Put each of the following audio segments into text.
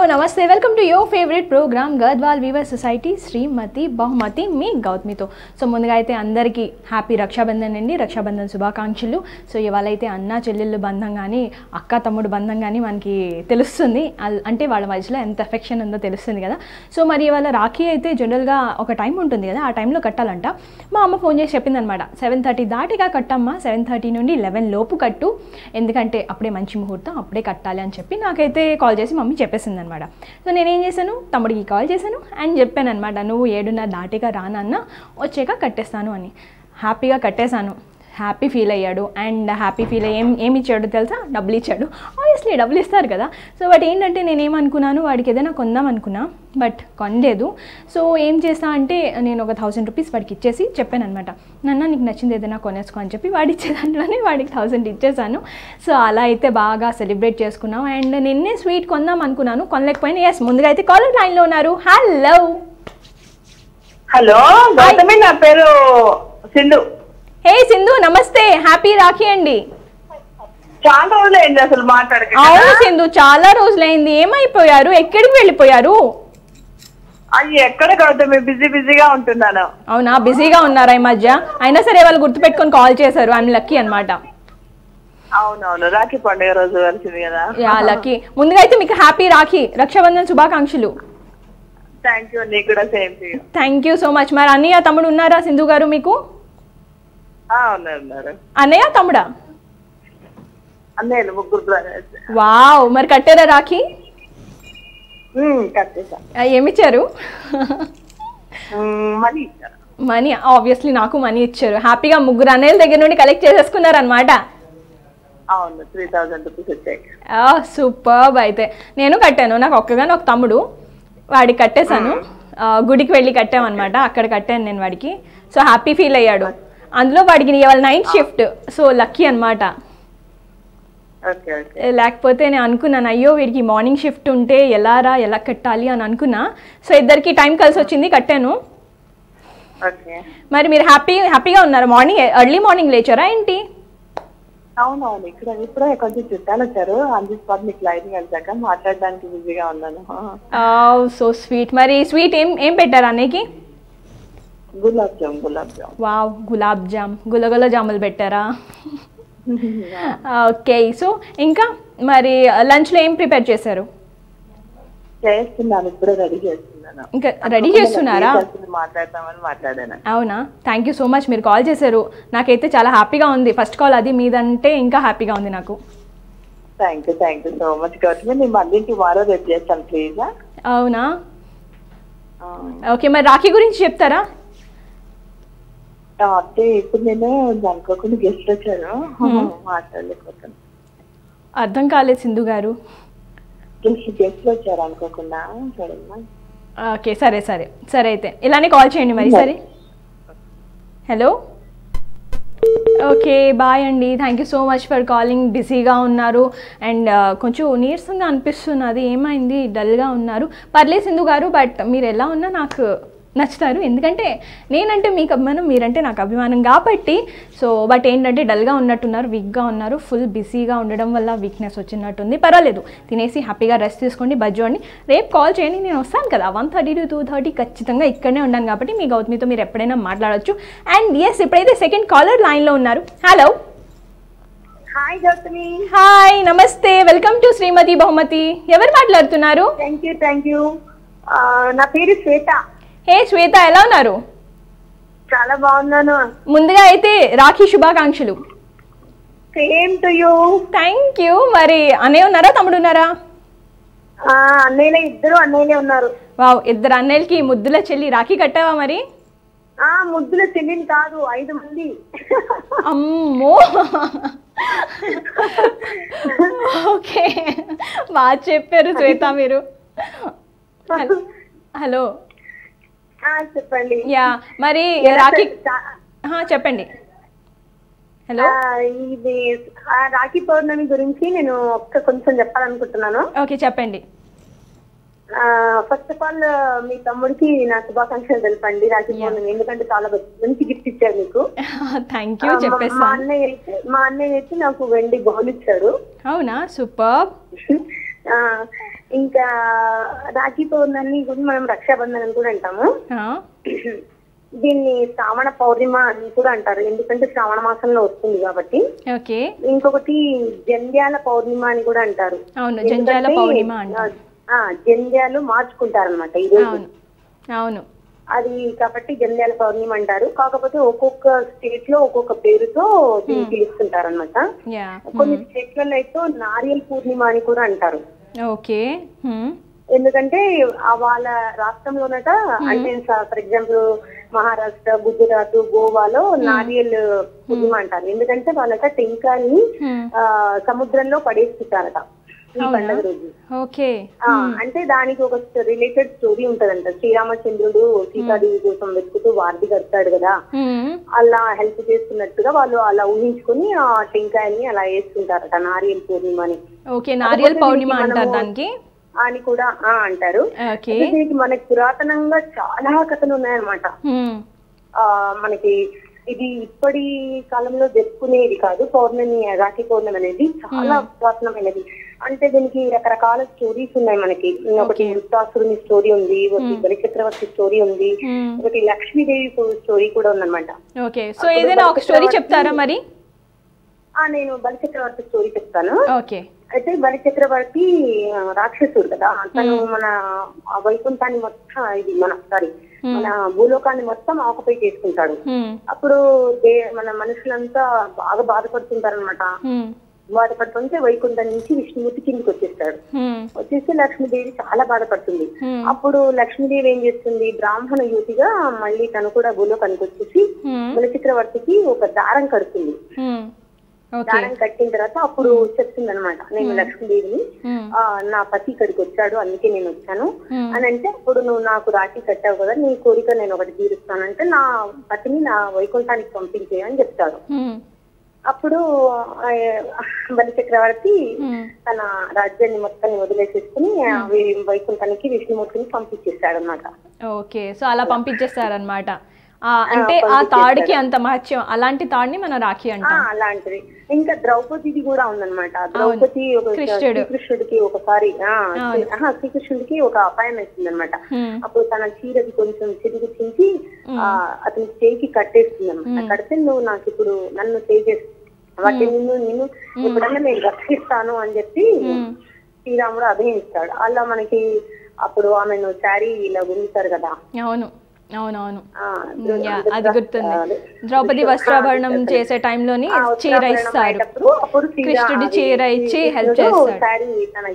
నమస్తే welcome to your favourite programme Gadwal weaver society Srimathi Bahumathi మీ గౌతమితో. So ముందుగా అయితే అందరికీ హ్యాపీ రక్షాబంధన్ అండి, రక్షాబంధన్ శుభాకాంక్షలు. సో ఇవాళ అయితే అన్న చెల్లెళ్ళు బంధం కానీ అక్క తమ్ముడు బంధం కానీ మనకి తెలుస్తుంది, అంటే వాళ్ళ మధ్యలో ఎంత ఎఫెక్షన్ ఉందో తెలుస్తుంది కదా. సో మరి ఇవాళ రాఖీ అయితే జనరల్గా ఒక టైం ఉంటుంది కదా, ఆ టైంలో కట్టాలంట. మా అమ్మ ఫోన్ చేసి చెప్పిందనమాట, 7:30 దాటిగా కట్టమ్మా, 7:30 నుండి 11 లోపు కట్టు, ఎందుకంటే అప్పుడే మంచి ముహూర్తం, అప్పుడే కట్టాలి అని చెప్పి నాకైతే కాల్ చేసి మమ్మీ చెప్పేసింది అనమాట. సో నేనేం చేశాను, తమ్ముడికి కాల్ చేశాను అండ్ చెప్పాను అనమాట, నువ్వు 7:30 దాటిగా రానన్న వచ్చాక కట్టేస్తాను అని. హ్యాపీగా కట్టేశాను, హ్యాపీ ఫీల్ అయ్యాడు. అండ్ హ్యాపీ ఫీల్ అయ్యి ఏమి ఇచ్చాడు తెలుసా, డబ్బులు ఇచ్చాడు. ఆబ్వియస్లీ డబ్బులు ఇస్తారు కదా. సో బట్ ఏంటంటే నేనేమనుకున్నాను, వాడికి ఏదైనా కొందాం అనుకున్నా, బట్ కొనలేదు. సో ఏం చేస్తా అంటే నేను ఒక 1000 రూపీస్ వాడికి ఇచ్చేసి చెప్పాను అనమాట, నాన్న నీకు నచ్చింది ఏదైనా కొనేసుకో అని చెప్పి వాడు ఇచ్చే దాంట్లోనే వాడికి 1000 ఇచ్చేసాను. సో అలా అయితే బాగా సెలబ్రేట్ చేసుకున్నాం. అండ్ నిన్నే స్వీట్ కొందాం అనుకున్నాను, కొనలేకపోయినా. ఎస్, ముందుగా అయితే కాలర్ లైన్లో ఉన్నారు. హలో హలో గౌతమి, నా పేరు సింధు. హే సింధు, నమస్తే, హ్యాపీ రాఖీ అండి. చాలా రోజులైంది అసలు మాట్లాడక. అవును సింధు, చాలా రోజులైంది. ఏమైపోయారు, ఎక్కడికి వెళ్ళిపోయారు? అయ్యి ఎక్కడ గౌతమి, బిజీగా ఉంటున్నాను. అవునా, బిజీగా ఉన్నారా ఈ మధ్య? అయినా సరే వాళ్ళు గుర్తుపెట్టుకొని కాల్ చేశారు, ఐఎమ్ లక్కీ అనమాట. అవునవును, రాఖీ పండుగ రోజు కలిసింది కదా. Yeah lucky. ముందుగా అయితే మీకు హ్యాపీ రాఖీ, రక్షాబంధన్ శుభాకాంక్షలు. థ్యాంక్ యూ, నీకు కూడా same to you. Thank you so much. మరి అన్నయ్య తమ్ముడు ఉన్నారా సింధు గారు మీకు? ఉన్నారు. అన్నయ్య తమ్ముడా? అన్నయ్యలు, ముగ్గురు. వావ్, మరి కట్టారా రాఖీ? కట్టేసా. ఏమిచ్చారు? మనీ ఇచ్చారు. మనీ, ఆబ్వియస్లీ నాకు మనీ ఇచ్చారు. హ్యాపీగా ముగ్గురు అన్నయ్యల దగ్గర నుండి కలెక్ట్ చేసేసుకున్నారు అనమాట. అవును, 3000 రూపీస్ వచ్చాయి. సూపర్బ్. అయితే నేను కట్టాను, నాకు ఒక్కగానే ఒక తమ్ముడు, వాడికి కట్టేశాను. గుడికి వెళ్ళి కట్టామన్నమాట, అక్కడ కట్టాను నేను వాడికి. సో హ్యాపీ ఫీల్ అయ్యాడు. అందులో వాడికి ఇవాళ నైట్ షిఫ్ట్, సో లక్కీ అనమాట. లేకపోతే నేను అనుకున్నాను, అయ్యో వీడికి మార్నింగ్ షిఫ్ట్ ఉంటే ఎలా కట్టాలి అని అనుకున్నా. సో ఇద్దరికి టైం కలిసి వచ్చింది, కట్టాను. మరి మీరు హ్యాపీగా ఉన్నారు? ఎర్లీ మార్నింగ్ లేచారా ఏంటి? అవునవును, ఇప్పుడే కొంచెం చుట్టాలు వచ్చారు, అందు స్పాట్ మీకు లైన్ కలిసాక మాట్లాడడానికి బిజీగా ఉన్నాను. So sweet. మరి స్వీట్ ఏం పెట్టారు అన్నయ్యకి? గులాబ్ జామ్. వావ్, గులాబ్ జామ్, గులగుల జాములు పెట్టారా? ఓకే. సో ఇంకా మరి లంచ్లో ఏం ప్రిపేర్ చేశారు? చేస్తున్నాను, ఇప్పుడే రెడీ చేస్తున్నాను. ఇంకా రెడీ చేస్తున్నారా? మాట్లాడాను. అవునా, థ్యాంక్ యూ సో మచ్, మీరు కాల్ చేశారు. నాకైతే చాలా హ్యాపీగా ఉంది. ఫస్ట్ కాల్ అది మీదంటే ఇంకా హ్యాపీగా ఉంది నాకు. Thank you so much Gautami. నేను మళ్ళీ టుమారో రేపు చేస్తాను ప్లీజ్. అవునా, ఓకే. మరి రాఖీ గురించి చెప్తారా? అంటే ఇప్పుడు నేను అనుకోకుండా గెస్ట్ వచ్చారు, మాట్లాడలేకపోతాను. అర్థం కాలేదు సింధు గారు. గెస్ట్ వచ్చారు అనుకోకుండా. ఓకే, సరే అయితే ఇలానే కాల్ చేయండి మరి. సరే, హలో, ఓకే, బాయ్ అండి. Thank you so much for calling. బిజీగా ఉన్నారు అండ్ కొంచెం నీరసంగా అనిపిస్తున్నది, ఏమైంది, డల్గా ఉన్నారు? పర్లేదు సింధు గారు, బట్ మీరు ఎలా ఉన్నా నాకు నచ్చుతారు, ఎందుకంటే నేనంటే మీకు అభిమానం, మీరంటే నాకు అభిమానం కాబట్టి. సో బట్ ఏంటంటే డల్గా ఉన్నట్టున్నారు, వీక్గా ఉన్నారు, ఫుల్ బిజీగా ఉండడం వల్ల వీక్నెస్ వచ్చినట్టుంది. పర్వాలేదు, తినేసి హ్యాపీగా రెస్ట్ తీసుకోండి, బజ్జోండి. రేపు కాల్ చేయండి, నేను వస్తాను కదా 1:30 to 2:30 ఖచ్చితంగా ఇక్కడనే ఉన్నాను కాబట్టి మీ గౌతమితో మీరు ఎప్పుడైనా మాట్లాడవచ్చు. అండ్ ఎస్, ఇప్పుడైతే సెకండ్ కాలర్ లైన్లో ఉన్నారు. హలో. హాయ్ గౌతమి. హాయ్, నమస్తే, వెల్కమ్ టు శ్రీమతి బహుమతి. ఎవరు మాట్లాడుతున్నారు? Thank you. నా పేరు శ్వేత. హే శ్వేత, ఎలా ఉన్నారు? చాలా బాగున్నాను. ముందుగా అయితే రాఖీ శుభాకాంక్షలు. Same to you. Thank you. మరి అన్నయ్య ఉన్నారా, తమ్ముడు ఉన్నారా? ఇద్దరు అన్నయ్యలే ఉన్నారు. వావ్, ఇద్దరు అన్నయ్యలకి ముద్దుల చెల్లి రాఖీ కట్టావా మరి? ముద్దుల చెల్లిని కాదు, 5 మంది. అమ్మో, ఓకే, బాగా చెప్పారు శ్వేత మీరు. హలో, చెప్పండి. యా, మరి రాఖీ చెప్పండి. హలో, ఇది రాఖీ పౌర్ణమి గురించి నేను కొంచెం చెప్పాలనుకుంటున్నాను. ఓకే, చెప్పండి. ఫస్ట్ ఆఫ్ ఆల్ మీ తమ్ముడికి నా శుభాకాంక్షలు తెలపండి రాఖీ పౌర్ణమి, ఎందుకంటే చాలా మంచి గిఫ్ట్ ఇచ్చారు మీకు. Thank you. మా అన్నయ్య అయితే నాకు వెండి బౌల్ ఇచ్చాడు. అవునా, సూపర్. ఇంకా రాఖీ పౌర్ణమి కూడా మనం రక్షాబంధన్ అని కూడా అంటాము. దీన్ని శ్రావణ పౌర్ణిమ అని కూడా అంటారు, ఎందుకంటే శ్రావణ మాసంలో వస్తుంది కాబట్టి. ఇంకొకటి జంధ్యాల పౌర్ణిమ అని కూడా అంటారు, జంధ్యాలు మార్చుకుంటారనమాట ఈ రోజు. అది కాబట్టి జంధ్యాల పౌర్ణిమ అంటారు. కాకపోతే ఒక్కొక్క స్టేట్ లో ఒక్కొక్క పేరుతో దీన్ని పిలుస్తుంటారు అనమాట. కొన్ని స్టేట్లలో అయితే నారియల్ పూర్ణిమ అని కూడా అంటారు. ఎందుకంటే వాళ్ళ రాష్ట్రంలోనట, అంటే ఫర్ ఎగ్జాంపుల్ మహారాష్ట్ర, గుజరాత్, గోవాలో నారియల్ పూర్ణిమ అంటారు. ఎందుకంటే వాళ్ళట టెంకాయని సముద్రంలో పడేస్తుంటారట ఈ పండుగ రోజు. అంటే దానికి ఒక రిలేటెడ్ స్టోరీ ఉంటదంట. శ్రీరామచంద్రుడు సీతాదేవి కోసం వెతుకుతూ వార్ది కడతాడు కదా, అలా హెల్ప్ చేస్తున్నట్టుగా వాళ్ళు అలా ఊహించుకుని ఆ టెంకాయని అలా వేస్తుంటారట నారియల్ పూర్ణిమ అని. అని కూడా అంటారు. దీనికి మనకి పురాతనంగా చాలా కథలు ఉన్నాయన్నమాట. మనకి ఇది ఇప్పటి కాలంలో జరుపుకునేది కాదు. పౌర్ణమి, రాఖీ పౌర్ణమి అనేది చాలా పురాతనమైనది. అంటే దీనికి రకరకాల స్టోరీస్ ఉన్నాయి మనకి. ఒకటి వృత్తాసురుని స్టోరీ ఉంది, ఒకటి బలిచక్రవర్తి స్టోరీ ఉంది, ఒకటి లక్ష్మీదేవి స్టోరీ కూడా ఉందన్నమాట. నేను బలిచక్రవర్తి స్టోరీ చెప్తాను. అయితే బలిచక్రవర్తి రాక్షసుడు కదా, తను మన వైకుంఠాన్ని మొత్తం మన భూలోకాన్ని మొత్తం ఆకుపై చేసుకుంటాడు. అప్పుడు మన మనుషులంతా బాగా బాధపడుతుంటారనమాట. బాధపడుతుంటే వైకుంఠం నుంచి విష్ణుమూర్తి కిందికి వచ్చేస్తాడు. వచ్చేస్తే లక్ష్మీదేవి చాలా బాధపడుతుంది. అప్పుడు లక్ష్మీదేవి ఏం చేస్తుంది, బ్రాహ్మణ యువతిగా మళ్ళీ తను కూడా భూలోకానికి వచ్చేసి బలిచక్రవర్తికి ఒక దారం కడుతుంది. దారం కట్టిన తర్వాత అప్పుడు చెప్తుంది అనమాట, నేను లక్ష్మీదేవిని, నా పతి ఇక్కడికి వచ్చాడు అందుకే నేను వచ్చాను అని. అంటే అప్పుడు నువ్వు నాకు రాఖీ కట్టావు కదా, నీ కోరిక నేను ఒకటి తీరుస్తానంటే నా పతిని నా వైకుంఠానికి పంపించేయని చెప్తాడు. అప్పుడు బలిచక్రవర్తి తన రాజ్యాన్ని మొత్తాన్ని వదిలేసేసుకుని వైకుంఠానికి విష్ణుమూర్తిని పంపించేస్తాడు అనమాట. ఓకే, సో అలా పంపించేస్తారనమాట. అంటే ఆ తాడికి అంత మహత్యం, అలాంటి తాడిని మనం రాఖీ అంటాం. అలాంటిది. ఇంకా ద్రౌపదిది కూడా ఉందన్నమాట. ద్రౌపది శ్రీకృష్ణుడికి ఒకసారి శ్రీకృష్ణుడికి ఒక అపాయం వేస్తుంది అనమాట. అప్పుడు తన చీరకి కొంచెం చిరుగు చించి అతని చేయికి కట్టేస్తుంది అనమాట. కడితే నువ్వు నాకు ఇప్పుడు నన్ను చేసేసి వాటి నిన్ను ఎప్పుడన్నా నేను రక్షిస్తాను అని చెప్పి శ్రీరాముడు అభినయిస్తాడు. అలా మనకి అప్పుడు ఆమెను శారీ ఇలా గుంజుతారు కదా. అవును అవునవును, అది గుర్తుంది. ద్రౌపది వస్త్రాభరణం చేసే టైంలోని చీర ఇస్తారు, కృష్ణుడి చీర ఇచ్చి హెల్ప్ చేస్తాడు.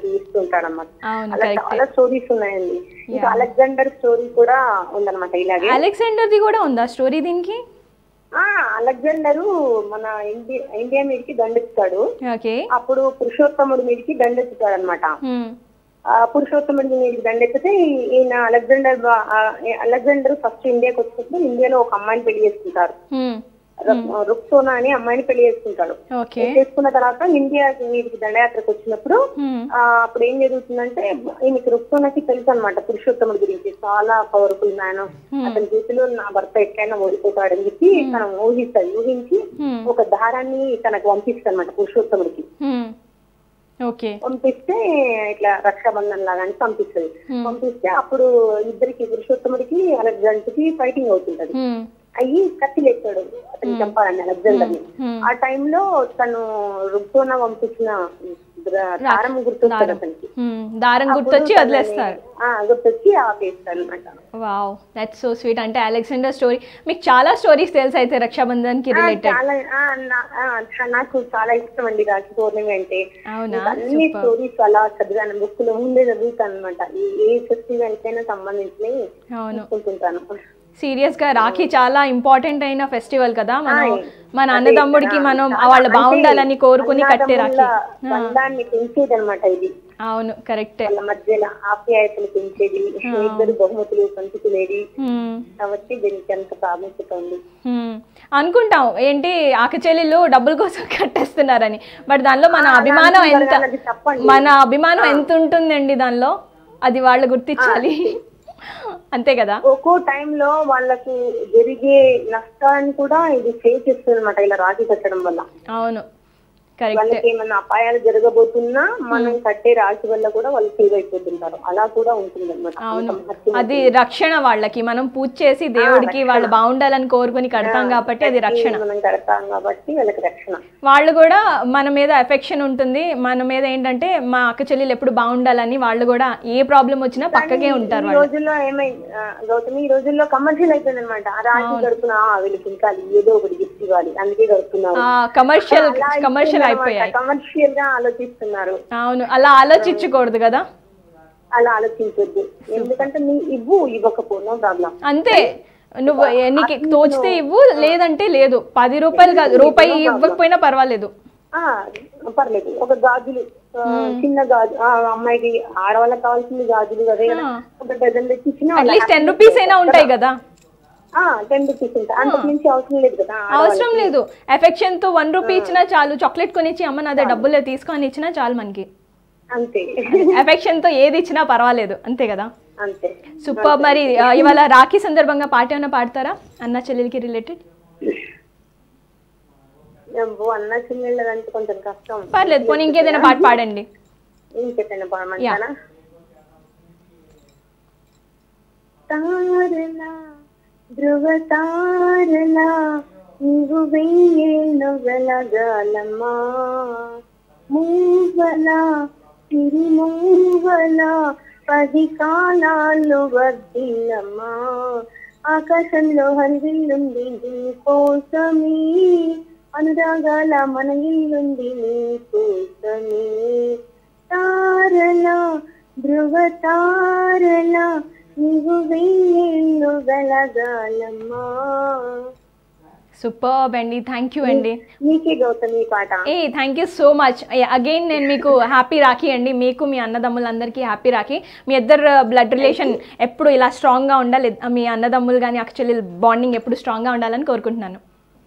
చాలా స్టోరీస్ ఉన్నాయండి. ఇంకా అలెగ్జాండర్ స్టోరీ కూడా ఉందన్నమాట. ఇలాగే అలెగ్జాండర్ ది కూడా ఉందా స్టోరీ దీనికి? అలెగ్జాండరు మన ఇండియా మీదకి దండెత్తాడు. అప్పుడు పురుషోత్తముడి మీదకి దండెత్తుతాడు అనమాట. పురుషోత్తముడి మీదకి దండెత్తితే ఈయన అలెగ్జాండర్ ఫస్ట్ ఇండియాకి వచ్చినప్పుడు ఇండియాలో ఒక అమ్మాయిని పెళ్లి చేసుకుంటారు. రుక్సోనా అని అమ్మాయిని పెళ్లి చేసుకుంటాడు. చేసుకున్న తర్వాత ఇండియా మీదకి దండయాత్రకు వచ్చినప్పుడు అప్పుడు ఏం జరుగుతుందంటే ఈయనకి రుక్సోనాకి తెలుసు అనమాట పురుషోత్తముడి గురించి. చాలా పవర్ఫుల్ మ్యాన్, అతని చేతిలో నా భర్త ఎట్లయినా ఓడిపోతాడని చెప్పి తను ఊహించి ఒక దారాన్ని తనకు పంపిస్తాడు అనమాట పురుషోత్తముడికి. పంపిస్తే ఇట్లా రక్షాబంధన్ లాగా అని పంపిస్తుంది. పంపిస్తే అప్పుడు ఇద్దరికి పురుషోత్తముడికి అలెగ్జాండర్కి ఫైటింగ్ అవుతుంటది. అయ్యి కత్తిలేస్తాడు అతన్ని చంపాలని అలెగ్జాండర్ ని. ఆ టైంలో తను రుక్సోనా పంపించిన దారం గుర్తొస్తాడు అతనికి. దారం గుర్తొచ్చి వదిలేస్తారు, గుర్తొచ్చి ఆపేస్తాడు అనమాట. Wow, that's so sweet. అంటే అలెగ్జాండర్ స్టోరీ మీకు చాలా స్టోరీస్ తెలుసు అయితే రక్షాబంధన్ కి రిలేటెడ్. నాకు చాలా ఇష్టం అండి రాఖీ పౌర్ణమి అంటే. అన్ని స్టోరీస్ అలా చదివాను, బుక్ లో ముందే చదువుతాను అనమాట. ఏ ఫెస్టివల్ కైనా సంబంధించినవి చూసుకుంటుంటాను. సీరియస్ గా రాఖీ చాలా ఇంపార్టెంట్ అయిన ఫెస్టివల్ కదా. మన అన్నదమ్ముడికి మనం వాళ్ళు బాగుండాలని కోరుకుని కట్టే రాఖీ. అవును, కరెక్ట్. మధ్యలో ఆప్యాయతలు పెంచేది, ఇద్దరు బహుమతులు పంచుకునేది కాబట్టి దీనికి ఎంత ప్రాముఖ్యత ఉంది అనుకుంటాం. ఏంటి ఆకచెల్లెళ్ళు డబ్బుల కోసం కట్టేస్తున్నారని, బట్ దానిలో మన అభిమానం ఎంత ఉంటుందండి దానిలో, అది వాళ్ళు గుర్తించాలి. అంతే కదా. ఒక్కో టైంలో వాళ్ళకి జరిగే నష్టాన్ని కూడా ఇది సేవ్ చేస్తుంది అనమాట ఇలా రాఖీ కట్టడం వల్ల. అవును, వాళ్ళకి ఏమైనా అపాయాలు జరగబోతున్నా మనం కట్టే రాశి వల్ల కూడా వాళ్ళు సేవ్ అయిపోతుంటారు. అలా కూడా ఉంటుంది అనమాట. అవును, అది రక్షణ వాళ్ళకి. మనం పూజ చేసి దేవుడికి వాళ్ళు బాగుండాలని కోరుకుని కడతాం కాబట్టి అది రక్షణ. మనం కడతాం కాబట్టి వాళ్ళకి రక్షణ. వాళ్ళు కూడా మన మీద ఎఫెక్షన్ ఉంటుంది, మన మీద ఏంటంటే మా అక్క చెల్లెలు ఎప్పుడు బాగుండాలని వాళ్ళు కూడా ఏ ప్రాబ్లం వచ్చినా పక్కకే ఉంటారు. ఈ రోజుల్లో ఏమైంది గౌతమి, ఈ రోజుల్లో కమర్షియల్ అయిపోయింది అనమాట. ఆ రాశి గడుపునా వీళ్ళకి ఇంకా ఏదో ఒకటి గిఫ్ట్ ఇవ్వాలి అందుకే గడుపుతున్నారు. కమర్షియల్ అయిపోయాయి, కమర్షియల్ గా ఆలోచిస్తున్నారు. అవును, అలా ఆలోచించకూడదు కదా, అలా ఆలోచించొద్దు. ఎందుకంటే నీ ఇవ్వకపో నో ప్రాబ్లం, అంతే. నువ్వు నీకు తోచితే ఇవ్వు, లేదంటే లేదు. 10 రూపాయలు కాదు, రూపాయి ఇవ్వకపోయినా పర్వాలేదు, పర్లేదు. ఒక గాజులు, చిన్న గాజు అమ్మాయికి ఆడవాళ్ళకి కావాల్సిన గాజులు అదే ఒక డజన్ తెచ్చి ఇచ్చిన అట్లీస్ట్ 10 రూపీస్ అయినా ఉంటాయి కదా. 10 రూపీస్ ఉంటాయి, అంతకు మించి అవసరం లేదు కదా. అవసరం లేదు. ఎఫెక్షన్ తో 1 రూపీ ఇచ్చినా చాలు, చాక్లెట్ కొనిచ్చి అమ్మ నాదే డబ్బులే తీసుకొని ఇచ్చినా చాలు మనకి, అంతే. ఎఫెక్షన్ తో ఏది ఇచ్చినా పర్వాలేదు, అంతే కదా. అంతే. సూపర్. మరి ఇవాళ రాఖీ సందర్భంగా పాట ఏమైనా పాడతారా అన్న చెల్లెలకి రిలేటెడ్? అన్న చెల్లెళ్ళదంటే కొంచెం కష్టం. పర్లేదు, పోనీ ఇంకేదైనా పాట పాడండి. ఇంకేదైనా పాడమంటారా? తారలా ధ్రువ తారలా నీవు వెయ్యేళ్ళు వెలగాలమ్మా, మూవలా తిరుమూవలా 10 కాలాలు వర్దిల్లమ్మా, ఆకాశంలో హరివిల్లుంది నీ కోసమే, అనురాగాల మన ఇల్లుంది నీ కోసమే, తారలా ధ్రువ తారలా నీవు వెయ్యేళ్ళు వెలగాలమ్మా. సూపర్ అండి, థ్యాంక్ యూ అండి. మీకే గౌతమి పాట. Thank you so much. Again నేను మీకు హ్యాపీ రాఖీ అండి, మీకు మీ అన్నదమ్ములందరికీ హ్యాపీ రాఖీ. మీ ఇద్దరు బ్లడ్ రిలేషన్ ఎప్పుడు ఇలా స్ట్రాంగ్గా ఉండాలి, మీ అన్నదమ్ములు కానీ యాక్చువల్లీ బాండింగ్ ఎప్పుడు స్ట్రాంగ్గా ఉండాలని కోరుకుంటున్నాను.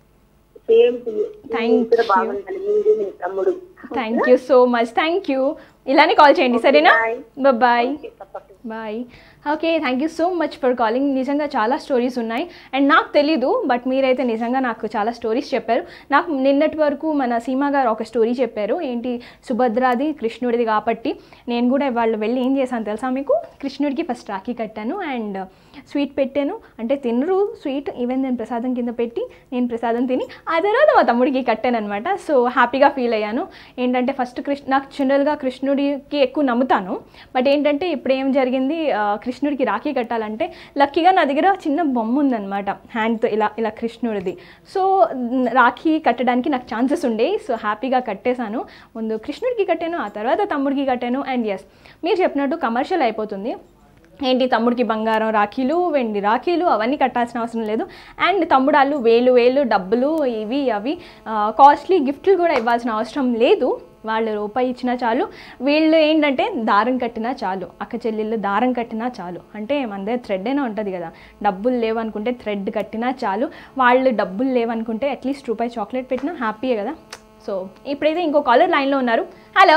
Thank you so much, thank you. ఇలానే కాల్ చేయండి, సరేనా? Bye bye. Okay, thank you so much for calling. నిజంగా చాలా స్టోరీస్ ఉన్నాయి అండ్ నాకు తెలీదు, బట్ మీరైతే నిజంగా నాకు చాలా స్టోరీస్ చెప్పారు. నాకు నిన్నటి వరకు మన సీమా గారు ఒక స్టోరీ చెప్పారు, ఏంటి సుభద్రాది కృష్ణుడిది కాబట్టి. నేను కూడా వాళ్ళు వెళ్ళి ఏం చేశాను తెలుసా మీకు? కృష్ణుడికి ఫస్ట్ రాఖీ కట్టాను అండ్ స్వీట్ పెట్టాను. అంటే తినరు స్వీట్, ఈవెన్ నేను ప్రసాదం కింద పెట్టి నేను ప్రసాదం తిని ఆ తర్వాత మా తమ్ముడికి కట్టాను అనమాట. సో హ్యాపీగా ఫీల్ అయ్యాను. ఏంటంటే ఫస్ట్ నాకు జనరల్గా కృష్ణుడికి ఎక్కువ నమ్ముతాను, బట్ ఏంటంటే ఇప్పుడు ఏం జరిగింది, కృష్ణుడికి రాఖీ కట్టాలంటే లక్కీగా నా దగ్గర చిన్న బొమ్మ ఉందన్నమాట హ్యాండ్తో ఇలా కృష్ణుడిది. సో రాఖీ కట్టడానికి నాకు ఛాన్సెస్ ఉండేవి. సో హ్యాపీగా కట్టేశాను. ముందు కృష్ణుడికి కట్టాను, ఆ తర్వాత తమ్ముడికి కట్టాను. అండ్ ఎస్, మీరు చెప్పినట్టు కమర్షియల్ అయిపోతుంది. ఏంటి తమ్ముడికి బంగారం రాఖీలు, వెండి రాఖీలు అవన్నీ కట్టాల్సిన అవసరం లేదు. అండ్ తమ్ముడాళ్ళు వేలు డబ్బులు ఇవి అవి కాస్ట్లీ గిఫ్ట్లు కూడా ఇవ్వాల్సిన అవసరం లేదు. వాళ్ళు రూపాయి ఇచ్చినా చాలు. వీళ్ళు ఏంటంటే దారం కట్టినా చాలు, అక్క చెల్లెళ్ళు దారం కట్టినా చాలు. అంటే మన దగ్గర థ్రెడ్ అయినా ఉంటుంది కదా, డబ్బులు లేవనుకుంటే థ్రెడ్ కట్టినా చాలు. వాళ్ళు డబ్బులు లేవనుకుంటే అట్లీస్ట్ రూపాయి చాక్లెట్ పెట్టినా హ్యాపీయే కదా. సో ఇప్పుడైతే ఇంకో కాలర్ లైన్లో ఉన్నారు. హలో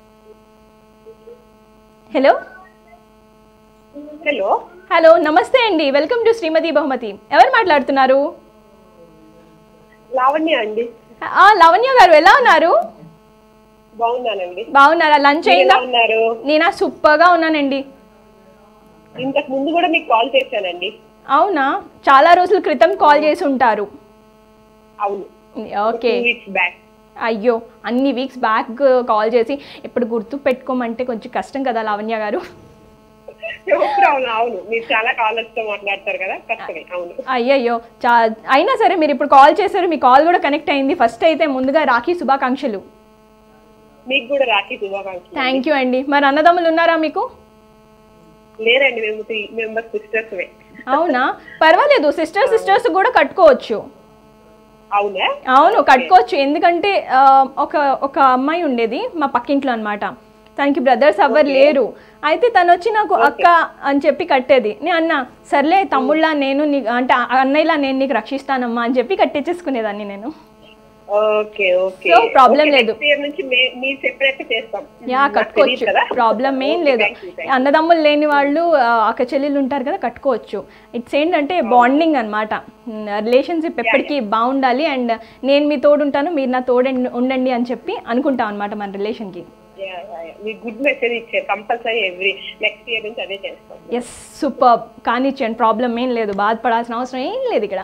హలో హలో హలో నమస్తే అండి, వెల్కమ్ టు శ్రీమతి బహుమతి. ఎవరు మాట్లాడుతున్నారు? లావణ్య అండి. లావణ్య గారు ఎలా ఉన్నారు? బాగున్నానండి. బాగున్నారా? లంచ్ అయిందా? నేను సూపర్ గా ఉన్నానండి. ఇంతకు ముందు కూడా మీకు కాల్ చేశానండి. అవునా? చాలా రోజుల క్రితం కాల్ చేసి ఉంటారు. అవును. ఓకే. అయ్యో, అన్ని వీక్స్ బ్యాక్ కాల్ చేసి ఇప్పుడు గుర్తు పెట్టుకోమంటే కొంచెం కష్టం కదా లావణ్య గారు. అవును, మీరు చాలా కాలర్స్ తో మాట్లాడతారు కదా, కష్టమే. అవును. అయ్యయ్యో, అయినా సరే మీరు ఇప్పుడు కాల్ చేశారు, మీ కాల్ కూడా కనెక్ట్ అయింది. ఫస్ట్ అయితే ముందుగా రాఖీ శుభాకాంక్షలు. మీకు కూడా రాఖీ శుభాకాంక్షలు. థ్యాంక్ యూ అండి. మరి అన్నదమ్ములు ఉన్నారా మీకు? లేరండి, మేము 3 మెంబర్స్ సిస్టర్స్. అవునా? పర్వాలేదు, సిస్టర్స్ కూడా కట్టుకోవచ్చు. అవునా? అవును, కట్టుకోవచ్చు. ఎందుకంటే ఒక అమ్మాయి ఉండేది మా పక్కింట్లో అనమాట. తనకి బ్రదర్స్ ఎవ్వరు లేరు. అయితే తను వచ్చి నాకు అక్క అని చెప్పి కట్టేది. నేను అన్నా సర్లే తమ్ముళ్ళ నేను అంటే అన్నయ్యలా నేను నీకు రక్షిస్తానమ్మా అని చెప్పి కట్టించేసుకునేదాన్ని నేను. ఓకే ఓకే సో ప్రాబ్లం లేదు. నుంచి మీరు సెపరేట్ చేస్తాం. యా కట్టుకోవచ్చు, ప్రాబ్లం ఏం లేదు. అన్నదమ్ములు లేని వాళ్ళు అక్క చెల్లెలు ఉంటారు కదా, కట్టుకోవచ్చు. ఇట్స్ ఏంటంటే బాండింగ్ అనమాట. రిలేషన్షిప్ ఎప్పటికీ బాగుండాలి. అండ్ నేను మీ తోడు ఉంటాను, మీరు నా తోడు ఉండండి అని చెప్పి అనుకుంటాం అనమాట మన రిలేషన్కి. గుడ్ మెసేజ్ ఇచ్చారు. కంపల్సరీ నెక్స్ట్ ఇయర్ నుంచి అదే చేస్తాం. ఎస్ సూపర్, కానిచ్చేయండి, ప్రాబ్లం ఏం లేదు, బాధపడాల్సిన అవసరం ఏం లేదు ఇక్కడ.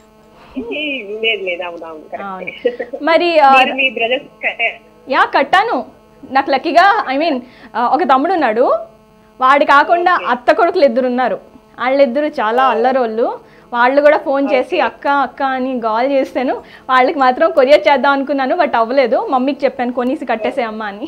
మరి యా కట్టాను. నాకు లక్కీగా ఒక తమ్ముడు ఉన్నాడు, వాడి కాకుండా అత్త కొడుకులు 2 ఉన్నారు. వాళ్ళిద్దరు చాలా అల్లరోళ్ళు. వాళ్ళు కూడా ఫోన్ చేసి అక్క అక్క అని కాల్ చేస్తాను. వాళ్ళకి మాత్రం కొరియర్ చేద్దాం అనుకున్నాను, బట్ అవ్వలేదు. మమ్మీకి చెప్పాను కొనేసి కట్టేసే అమ్మ అని.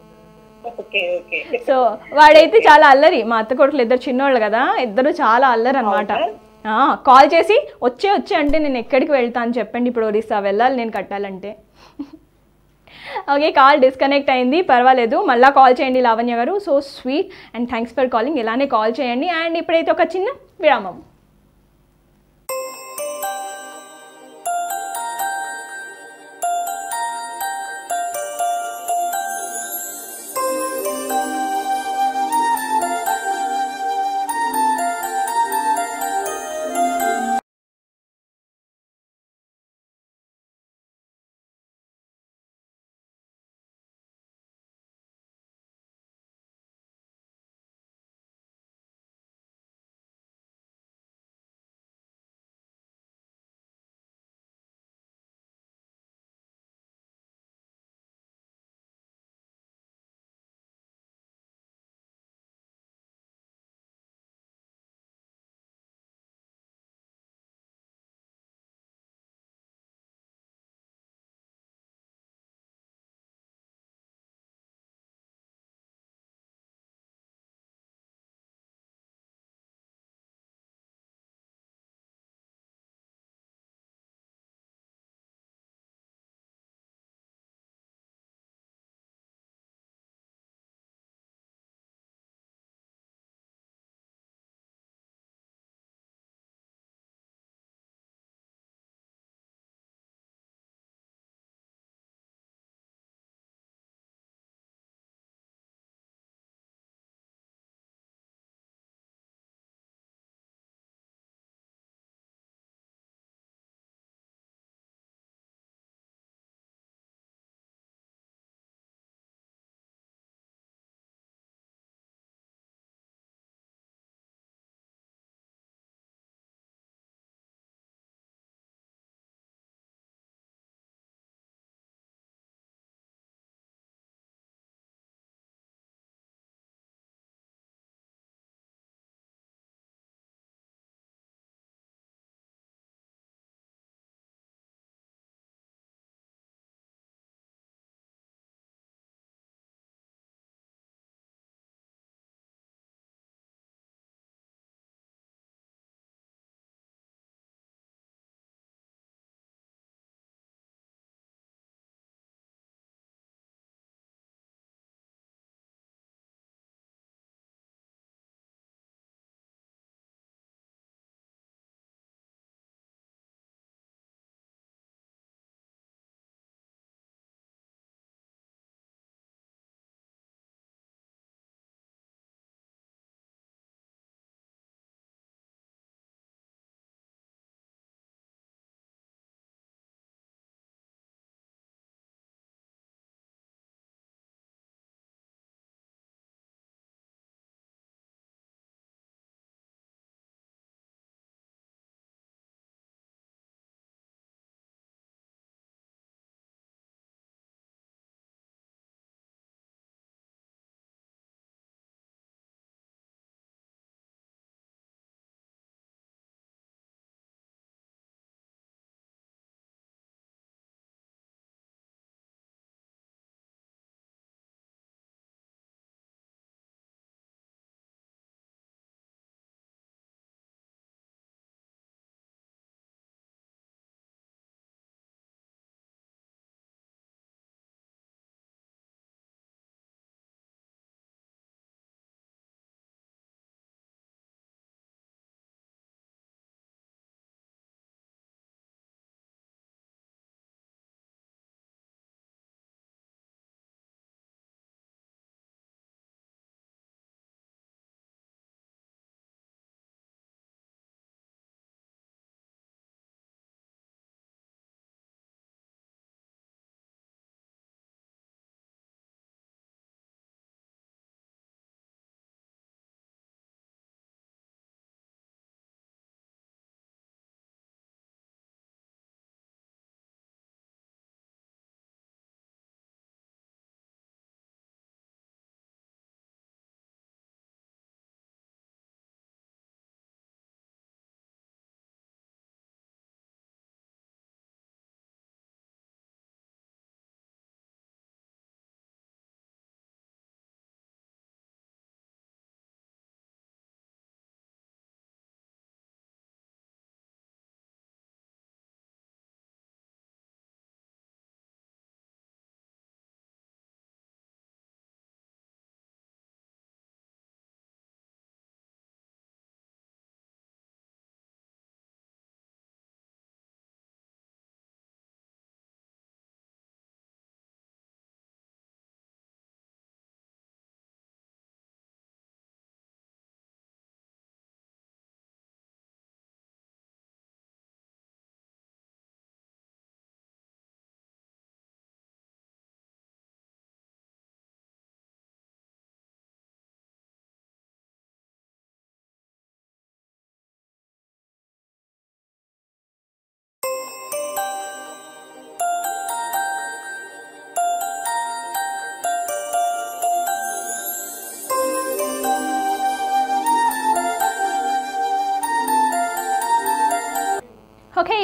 సో వాడైతే చాలా అల్లరి. మా అత్త కొడుకులు 2 చిన్నోళ్ళు కదా, ఇద్దరు చాలా అల్లరి అనమాట. కాల్ చేసి వచ్చే అంటే నేను ఎక్కడికి వెళ్తా అని చెప్పండి, ఇప్పుడు ఒరిస్సా వెళ్ళాలి నేను కట్టాలంటే. ఓకే, కాల్ డిస్కనెక్ట్ అయింది, పర్వాలేదు, మళ్ళీ కాల్ చేయండి లావణ్య గారు. So sweet and thanks for calling. ఇలానే కాల్ చేయండి. అండ్ ఇప్పుడైతే ఒక చిన్న విరామం.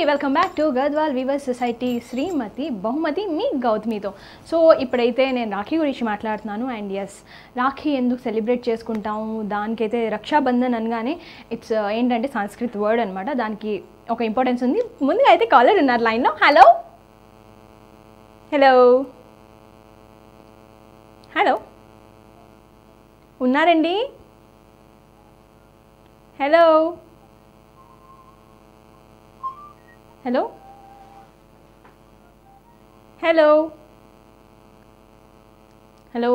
Welcome back to Gadwal weavers society Srimathi Bahumathi మీ గౌతమితో. సో ఇప్పుడైతే నేను రాఖీ గురించి మాట్లాడుతున్నాను. అండ్ ఎస్, రాఖీ ఎందుకు సెలబ్రేట్ చేసుకుంటాము, దానికైతే రక్షాబంధన్ అనగానే ఇట్స్ ఏంటంటే సంస్కృత్ వర్డ్ అనమాట, దానికి ఒక ఇంపార్టెన్స్ ఉంది. ముందుగా అయితే కాలర్ ఉన్నారు లైన్లో. హలో హలో హలో ఉన్నారండి? Hello hello hello hello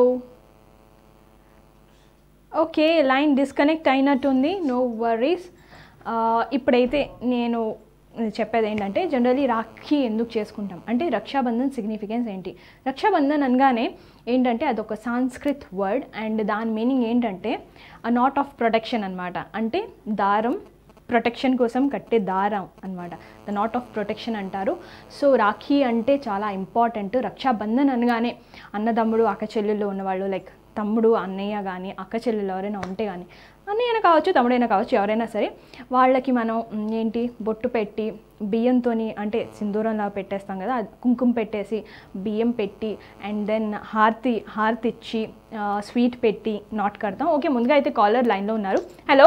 okay, line disconnect అయినట్టుంది. No worries. ఇప్పుడైతే నేను చెప్పేది ఏంటంటే, జనరలీ రాఖీ ఎందుకు చేసుకుంటాం అంటే రక్షాబంధన్ సిగ్నిఫికెన్స్ ఏంటి. రక్షాబంధన్ అనగానే ఏంటంటే అదొక సాంస్క్రిత్ వర్డ్ అండ్ దాని మీనింగ్ ఏంటంటే నాట్ ఆఫ్ ప్రొటెక్షన్ అనమాట. అంటే దారం, ప్రొటెక్షన్ కోసం కట్టే దారం అనమాట, ద నాట్ ఆఫ్ ప్రొటెక్షన్ అంటారు. సో రాఖీ అంటే చాలా ఇంపార్టెంట్. రక్షాబంధన్ అనగానే అన్నదమ్ముడు అక్క చెల్లెళ్ళు ఉన్నవాళ్ళు, లైక్ తమ్ముడు అన్నయ్య కానీ అక్క చెల్లెళ్ళు ఎవరైనా ఉంటే కానీ, అన్నయ్యన కావచ్చు తమ్ముడైనా కావచ్చు ఎవరైనా సరే, వాళ్ళకి మనం ఏంటి బొట్టు పెట్టి బియ్యంతో, అంటే సింధూరంలా పెట్టేస్తాం కదా, కుంకుమ పెట్టేసి బియ్యం పెట్టి అండ్ దెన్ హారతి ఇచ్చి స్వీట్ పెట్టి నాట్ కడతాం. ఓకే, ముందుగా అయితే కాలర్ లైన్లో ఉన్నారు. హలో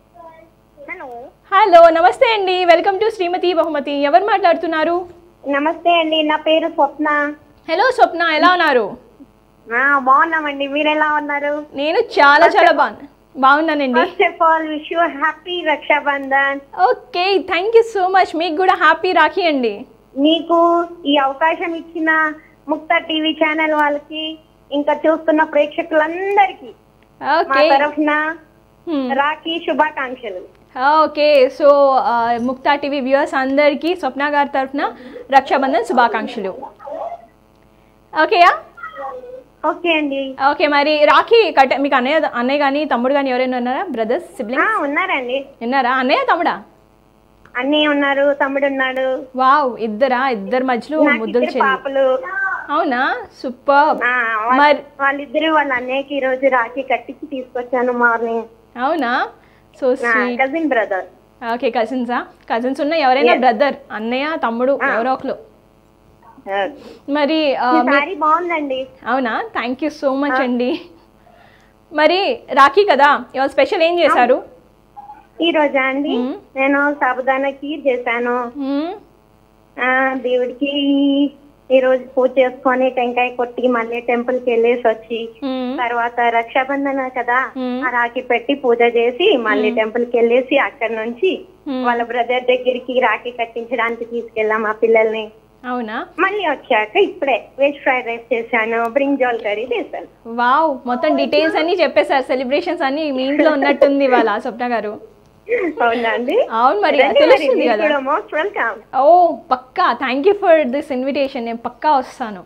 హలో నమస్తే అండి, వెల్కమ్ టు శ్రీమతి బహుమతి. ఎవరు మాట్లాడుతున్నారు? నమస్తే అండి, నా పేరు స్వప్న. హలో స్వప్న, ఎలా ఉన్నారు? బాగున్నామండి, మీరు ఎలా ఉన్నారు? నేను చాలా చాలా బాగున్నానండి. First of all wish you happy Raksha Bandhan. Okay, thank you so much. మీకు కూడా హ్యాపీ రాఖీ అండి. మీకు ఈ అవకాశం ఇచ్చిన ముక్తా టీవీ ఛానల్ వాళ్ళకి, ఇంకా చూస్తున్న ప్రేక్షకులందరికీ మా తరఫున రాఖీ శుభాకాంక్షలు. Okay, so Mukta TV viewers అందరికీ స్వప్న గారి తరఫున రక్షాబంధన్ శుభాకాంక్షలు. ఓకేయా? ఓకే అండి. ఓకే, మరి రాఖీ మీకు అన్నయ్య కానీ తమ్ముడు కానీ ఎవరైనా ఉన్నారా? బ్రదర్స్, సిబ్లింగ్స్ ఉన్నారండి. ఉన్నారా? అన్నయ్య తమ్ముడా? అన్నయ్య ఉన్నారు, తమ్ముడు ఉన్నాడు. వావ్, ఇద్దరు మధ్యలో ముద్దులు పాపలు. అవునా, సూపర్. మరి వాళ్ళిద్దరు వాళ్ళ అన్నయ్యకి ఈ రోజు రాఖీ కట్టించి తీసుకొచ్చాను మార్నింగ్. అవునా, so sweet. Cousin brother. Okay, cousins ఉన్న ఎవరైనా బ్రదర్, అన్నయ్య తమ్ముడు ఎవరో ఒకరు. మరి బాగుందండి. అవునా, థ్యాంక్ యూ సో మచ్ అండి. మరి రాఖీ కదా, ఇవాళ స్పెషల్ ఏం చేశారు? ఈ రోజా అండి, నేను సాబుదానా ఖీర్ చేశాను. దేవుడికి ఈ రోజు పూజ చేసుకొని టెంకాయ కొట్టి మళ్ళీ టెంపుల్ కి వెళ్ళేసి వచ్చి, తర్వాత రక్షాబంధన కదా, ఆ రాఖీ పెట్టి పూజ చేసి మళ్ళీ టెంపుల్ కి వెళ్ళేసి అక్కడి నుంచి వాళ్ళ బ్రదర్ దగ్గరికి రాఖీ కట్టించడానికి తీసుకెళ్ళాం ఆ పిల్లల్ని. అవునా, మళ్ళీ వచ్చాక ఇప్పుడే వెజ్ ఫ్రైడ్ రైస్ చేశాను, బ్రింజాల్ కర్రీ చేశాను. వావ్, మొత్తం డీటెయిల్స్ అన్ని చెప్పేశారు. సెలబ్రేషన్స్ అన్ని మీ ఇంట్లో ఉన్నట్టుంది వాళ్ళ స్వప్న గారు. అవునండి. అవును, మరి తెలుస్తుంది కదా. ఓ పక్కా, thank you for this invitation. నేను పక్కా వస్తాను.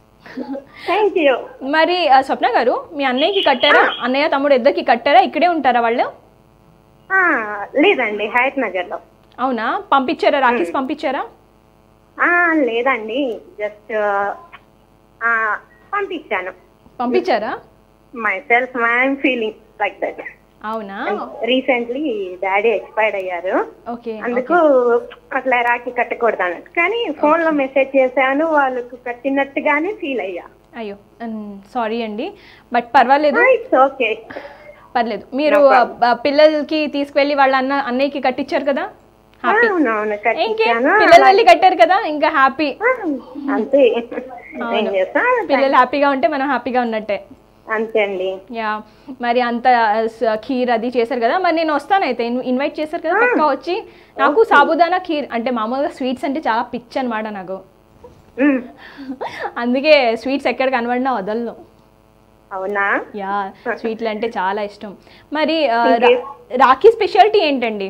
మరి స్వప్న గారు, మీ అన్నయ్యకి కట్టారా? అన్నయ్య తమ్ముడు ఇద్దరికి కట్టారా? ఇక్కడే ఉంటారా వాళ్ళు? లేదండి, హయత్ నగర్ లో. అవునా, పంపించారా? రాఖీస్ పంపించారా? లేదండి, జస్ట్ పంపించారా? Myself I'm feeling like that. అవునా, రీసెంట్లీ డాడీ ఎక్స్పైర్డ్ అయ్యారు. అందుకు అట్లా రాఖీ కట్టకూడదు అన్నట్టు, కానీ ఫోన్ లో మెసేజ్ చేశాను, వాళ్ళకు కట్టినట్టుగానే ఫీల్ అయ్యా. అయ్యో సారీ అండి, బట్ పర్వాలేదు. ఓకే, పర్లేదు. మీరు పిల్లలకి తీసుకువెళ్ళి వాళ్ళ అన్నయ్యకి కట్టించారు కదా, పిల్లలు వెళ్ళి కట్టారు కదా, ఇంకా హ్యాపీ. అంతే, పిల్లలు హ్యాపీగా ఉంటే మనం హ్యాపీగా ఉన్నట్టే. అంతే అండి. యా, మరి అంత ఖీర్ అది చేశారు కదా, మరి నేను వస్తాను. అయితే ఇన్వైట్ చేశారు కదా, పక్కా వచ్చి. నాకు సాబుదానా ఖీర్ అంటే మామూలుగా స్వీట్స్ అంటే చాలా పిచ్చి అనమాట నాకు, అందుకే స్వీట్స్ ఎక్కడ కనబడినా వదలను. అవునా? యా, స్వీట్లు అంటే చాలా ఇష్టం. మరి రాఖీ స్పెషాలిటీ ఏంటండి?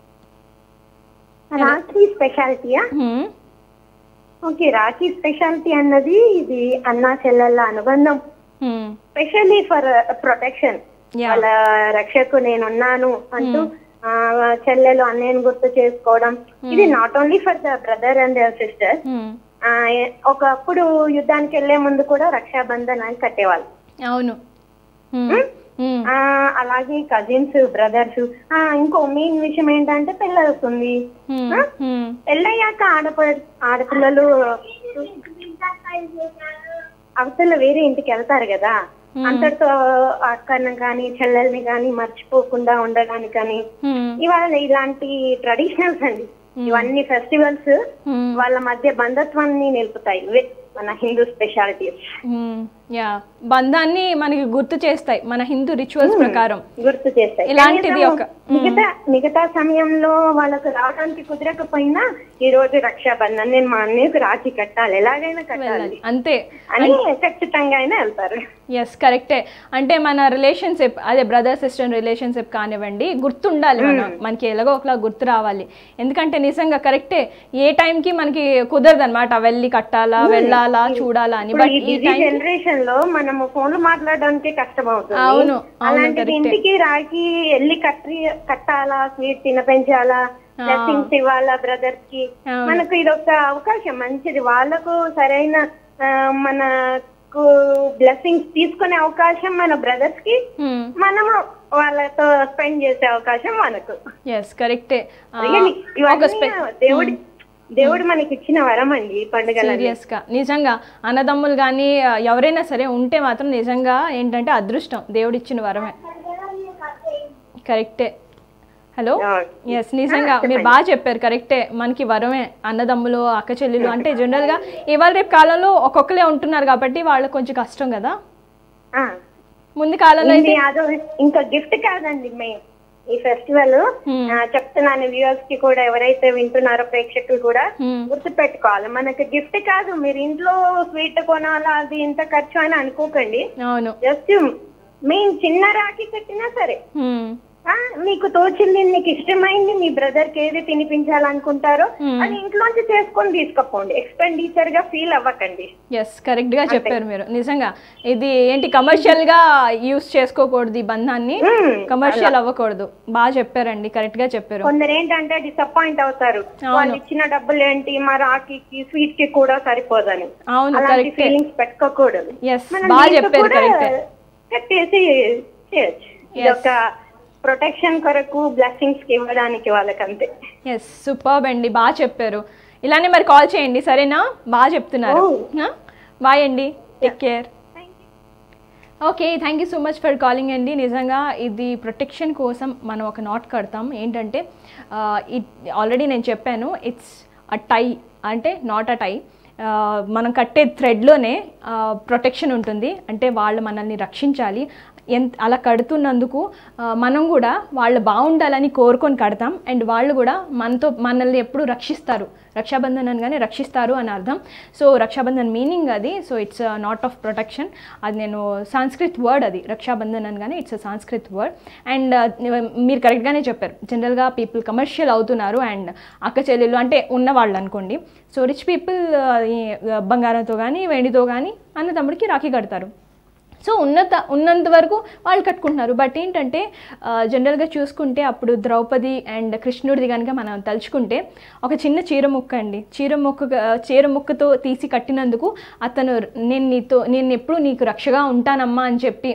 రాఖీ స్పెషాలిటీయా? ఓకే, రాఖీ స్పెషాలిటీ అన్నది ఇది అన్నా చెల్లెళ్ళ అనుబంధం, స్పెషల్లీ ఫర్ ప్రొటెక్షన్. వాళ్ళ రక్షకు నేనున్నాను అంటూ చెల్లెలు అన్నయ్యను గుర్తు చేసుకోవడం. ఇది not only for the brother and sister. ఒకప్పుడు యుద్ధానికి వెళ్లే ముందు కూడా రక్షాబంధన్ అని కట్టేవాళ్ళు. అవును, అలాగే కజిన్స్, బ్రదర్స్. ఇంకో మెయిన్ విషయం ఏంటంటే పెళ్ళి అవుతుంది. పెళ్ళయ్యాక ఆడపిల్లలు అవతల వేరే ఇంటికి వెళ్తారు కదా, అంతటితో అక్కని కానీ చెల్లెల్ని కానీ మర్చిపోకుండా ఉండడానికి కానీ ఇవాళ ఇలాంటి ట్రెడిషనల్స్ అండి, ఇవన్నీ ఫెస్టివల్స్ వాళ్ళ మధ్య బంధత్వాన్ని నిలుపుతాయి. మన హిందూ స్పెషాలిటీస్ యా బంధాన్ని మనకి గుర్తు చేస్తాయి, మన హిందూ రిచువల్స్ ప్రకారం గుర్తు చేస్తాయి. ఇలాంటిది ఒక మిగతా సమయంలో వాళ్ళకు రావడానికి కుదరకపోయినా ఈ రోజు రక్షాబంధన్, నేను మా అన్నయ్యకు రాఖీ కట్టాలి, ఎలాగైనా కట్టాలి అంతే అని ఖచ్చితంగా అయినా వెళ్తారు. ఎస్ కరెక్టే. అంటే మన రిలేషన్షిప్, అదే బ్రదర్ సిస్టర్ రిలేషన్షిప్ కానివ్వండి, గుర్తుండాలి, మనకి ఎలాగో ఒకలా గుర్తు రావాలి. ఎందుకంటే నిజంగా కరెక్టే, ఏ టైంకి మనకి కుదరదు అనమాట వెళ్ళి కట్టాలా, వెళ్ళాలా, చూడాలా అని. బట్ ఈ జనరేషన్ లో మనము ఫోన్లు మాట్లాడడానికి కష్టం అవుతుంది. అవును, అలాంటి ఇంటికి రాకి వెళ్ళి కట్టాలా, స్వీట్ తినపెంచాలా, బ్లెస్సింగ్స్ ఇవ్వాలా బ్రదర్స్ కి, మనకు ఇది ఒక అవకాశం మంచిది. వాళ్ళకు సరైన మనకు బ్లెస్సింగ్స్ తీసుకునే అవకాశం మన బ్రదర్స్ కి, మనము వాళ్ళతో స్పెండ్ చేసే అవకాశం మనకు. కరెక్టే. దేవుడు మనకి ఇచ్చిన వరం అండి పండుగలు. సీరియస్ గా నిజంగా అన్నదమ్ములు కానీ ఎవరైనా సరే ఉంటే మాత్రం నిజంగా ఏంటంటే అదృష్టం, దేవుడు ఇచ్చిన వరమే. కరెక్టే. హలో, ఎస్ నిజంగా మీరు బాగా చెప్పారు, కరెక్టే. మనకి వరమే అన్నదమ్ములు, అక్క చెల్లెలు. అంటే జనరల్గా ఇవాళ రేపు కాలంలో ఒక్కొక్కరే ఉంటున్నారు కాబట్టి వాళ్ళకి కొంచెం కష్టం కదా. ముందు కాలంలో ఇంకా గిఫ్ట్ కాదండి ఈ ఫెస్టివల్, చెప్తున్నాను వ్యూవర్స్ కి కూడా, ఎవరైతే వింటున్నారో ప్రేక్షకులు కూడా గుర్తు పెట్టుకోవాలి, మనకి గిఫ్ట్ కాదు. మీరు ఇంట్లో స్వీట్ కొనాలా, అది ఇంత ఖర్చు అని అనుకోకండి. జస్ట్ మేము చిన్న రాఖీ కట్టినా సరే, మీకు తోచింది, మీకు ఇష్టమైంది, మీ బ్రదర్ కి ఏది తినిపించాలనుకుంటారో అది ఇంట్లోంచి చేసుకొని తీసుకపోండి. ఎక్స్పెండిచర్ గా ఫీల్ అవ్వకండి. ఎస్ కరెక్ట్ గా చెప్పారు మీరు. నిజంగా ఇది ఏంటి కమర్షియల్ గా యూస్ చేసుకోకూడదు, ఈ బంధాన్ని కమర్షియల్ అవ్వకూడదు. బాగా చెప్పారండి, కరెక్ట్ గా చెప్పారు. కొందరు ఏంటంటే డిసప్పాయింట్ అవుతారు, వాళ్ళు ఇచ్చిన డబ్బులు ఏంటి మా రాఖీకి స్వీట్ కి కూడా సరిపోదని. అవును, కరెక్ట్. ఫీలింగ్స్ పెట్టుకోకూడదు. ఎస్ బాగా చెప్పారు, కరెక్ట్. కట్టేసి చేయొచ్చు. ఇది ఒక ప్రొటెక్షన్ కొరకు, బ్లెస్సింగ్స్ కి ఇవ్వడానికి వాళ్ళకంతే. ఎస్ సూపర్బ్ అండి, బాగా చెప్పారు. ఇలానే మరి కాల్ చేయండి, సరేనా? బాగా చెప్తున్నారు. బాయ్ అండి, take care. Okay, thank you so much for calling అండి. నిజంగా ఇది ప్రొటెక్షన్ కోసం మనం ఒక నాట్ కడతాం. ఏంటంటే ఆల్రెడీ నేను చెప్పాను, ఇట్స్ అ టై, అంటే నాట్ అ టై. మనం కట్టే థ్రెడ్లోనే ప్రొటెక్షన్ ఉంటుంది. అంటే వాళ్ళు మనల్ని రక్షించాలి. అలా కడుతున్నందుకు మనం కూడా వాళ్ళు బాగుండాలని కోరుకొని కడతాం. అండ్ వాళ్ళు కూడా మనల్ని ఎప్పుడు రక్షిస్తారు, రక్షాబంధన్ అనగానే రక్షిస్తారు అని అర్థం. సో రక్షాబంధన్ మీనింగ్ అది. So it's not of protection. అది నేను సాంస్క్రిట్ వర్డ్, అది రక్షాబంధన్ అనగానే ఇట్స్ సాంస్క్రిట్ వర్డ్. అండ్ మీరు కరెక్ట్గానే చెప్పారు, జనరల్గా పీపుల్ కమర్షియల్ అవుతున్నారు. అండ్ అక్క చెల్లెలు అంటే ఉన్నవాళ్ళు అనుకోండి. సో రిచ్ పీపుల్ బంగారంతో కానీ వెండితో కానీ అన్న తమ్ముడికి రాఖీ కడతారు. సో ఉన్నంత వరకు వాళ్ళు కట్టుకుంటున్నారు. బట్ ఏంటంటే జనరల్గా చూసుకుంటే అప్పుడు ద్రౌపది అండ్ కృష్ణుడిది కనుక మనం తలుచుకుంటే ఒక చిన్న చీర ముక్కతో తీసి కట్టినందుకు అతను నేను ఎప్పుడు నీకు రక్షగా ఉంటానమ్మా అని చెప్పి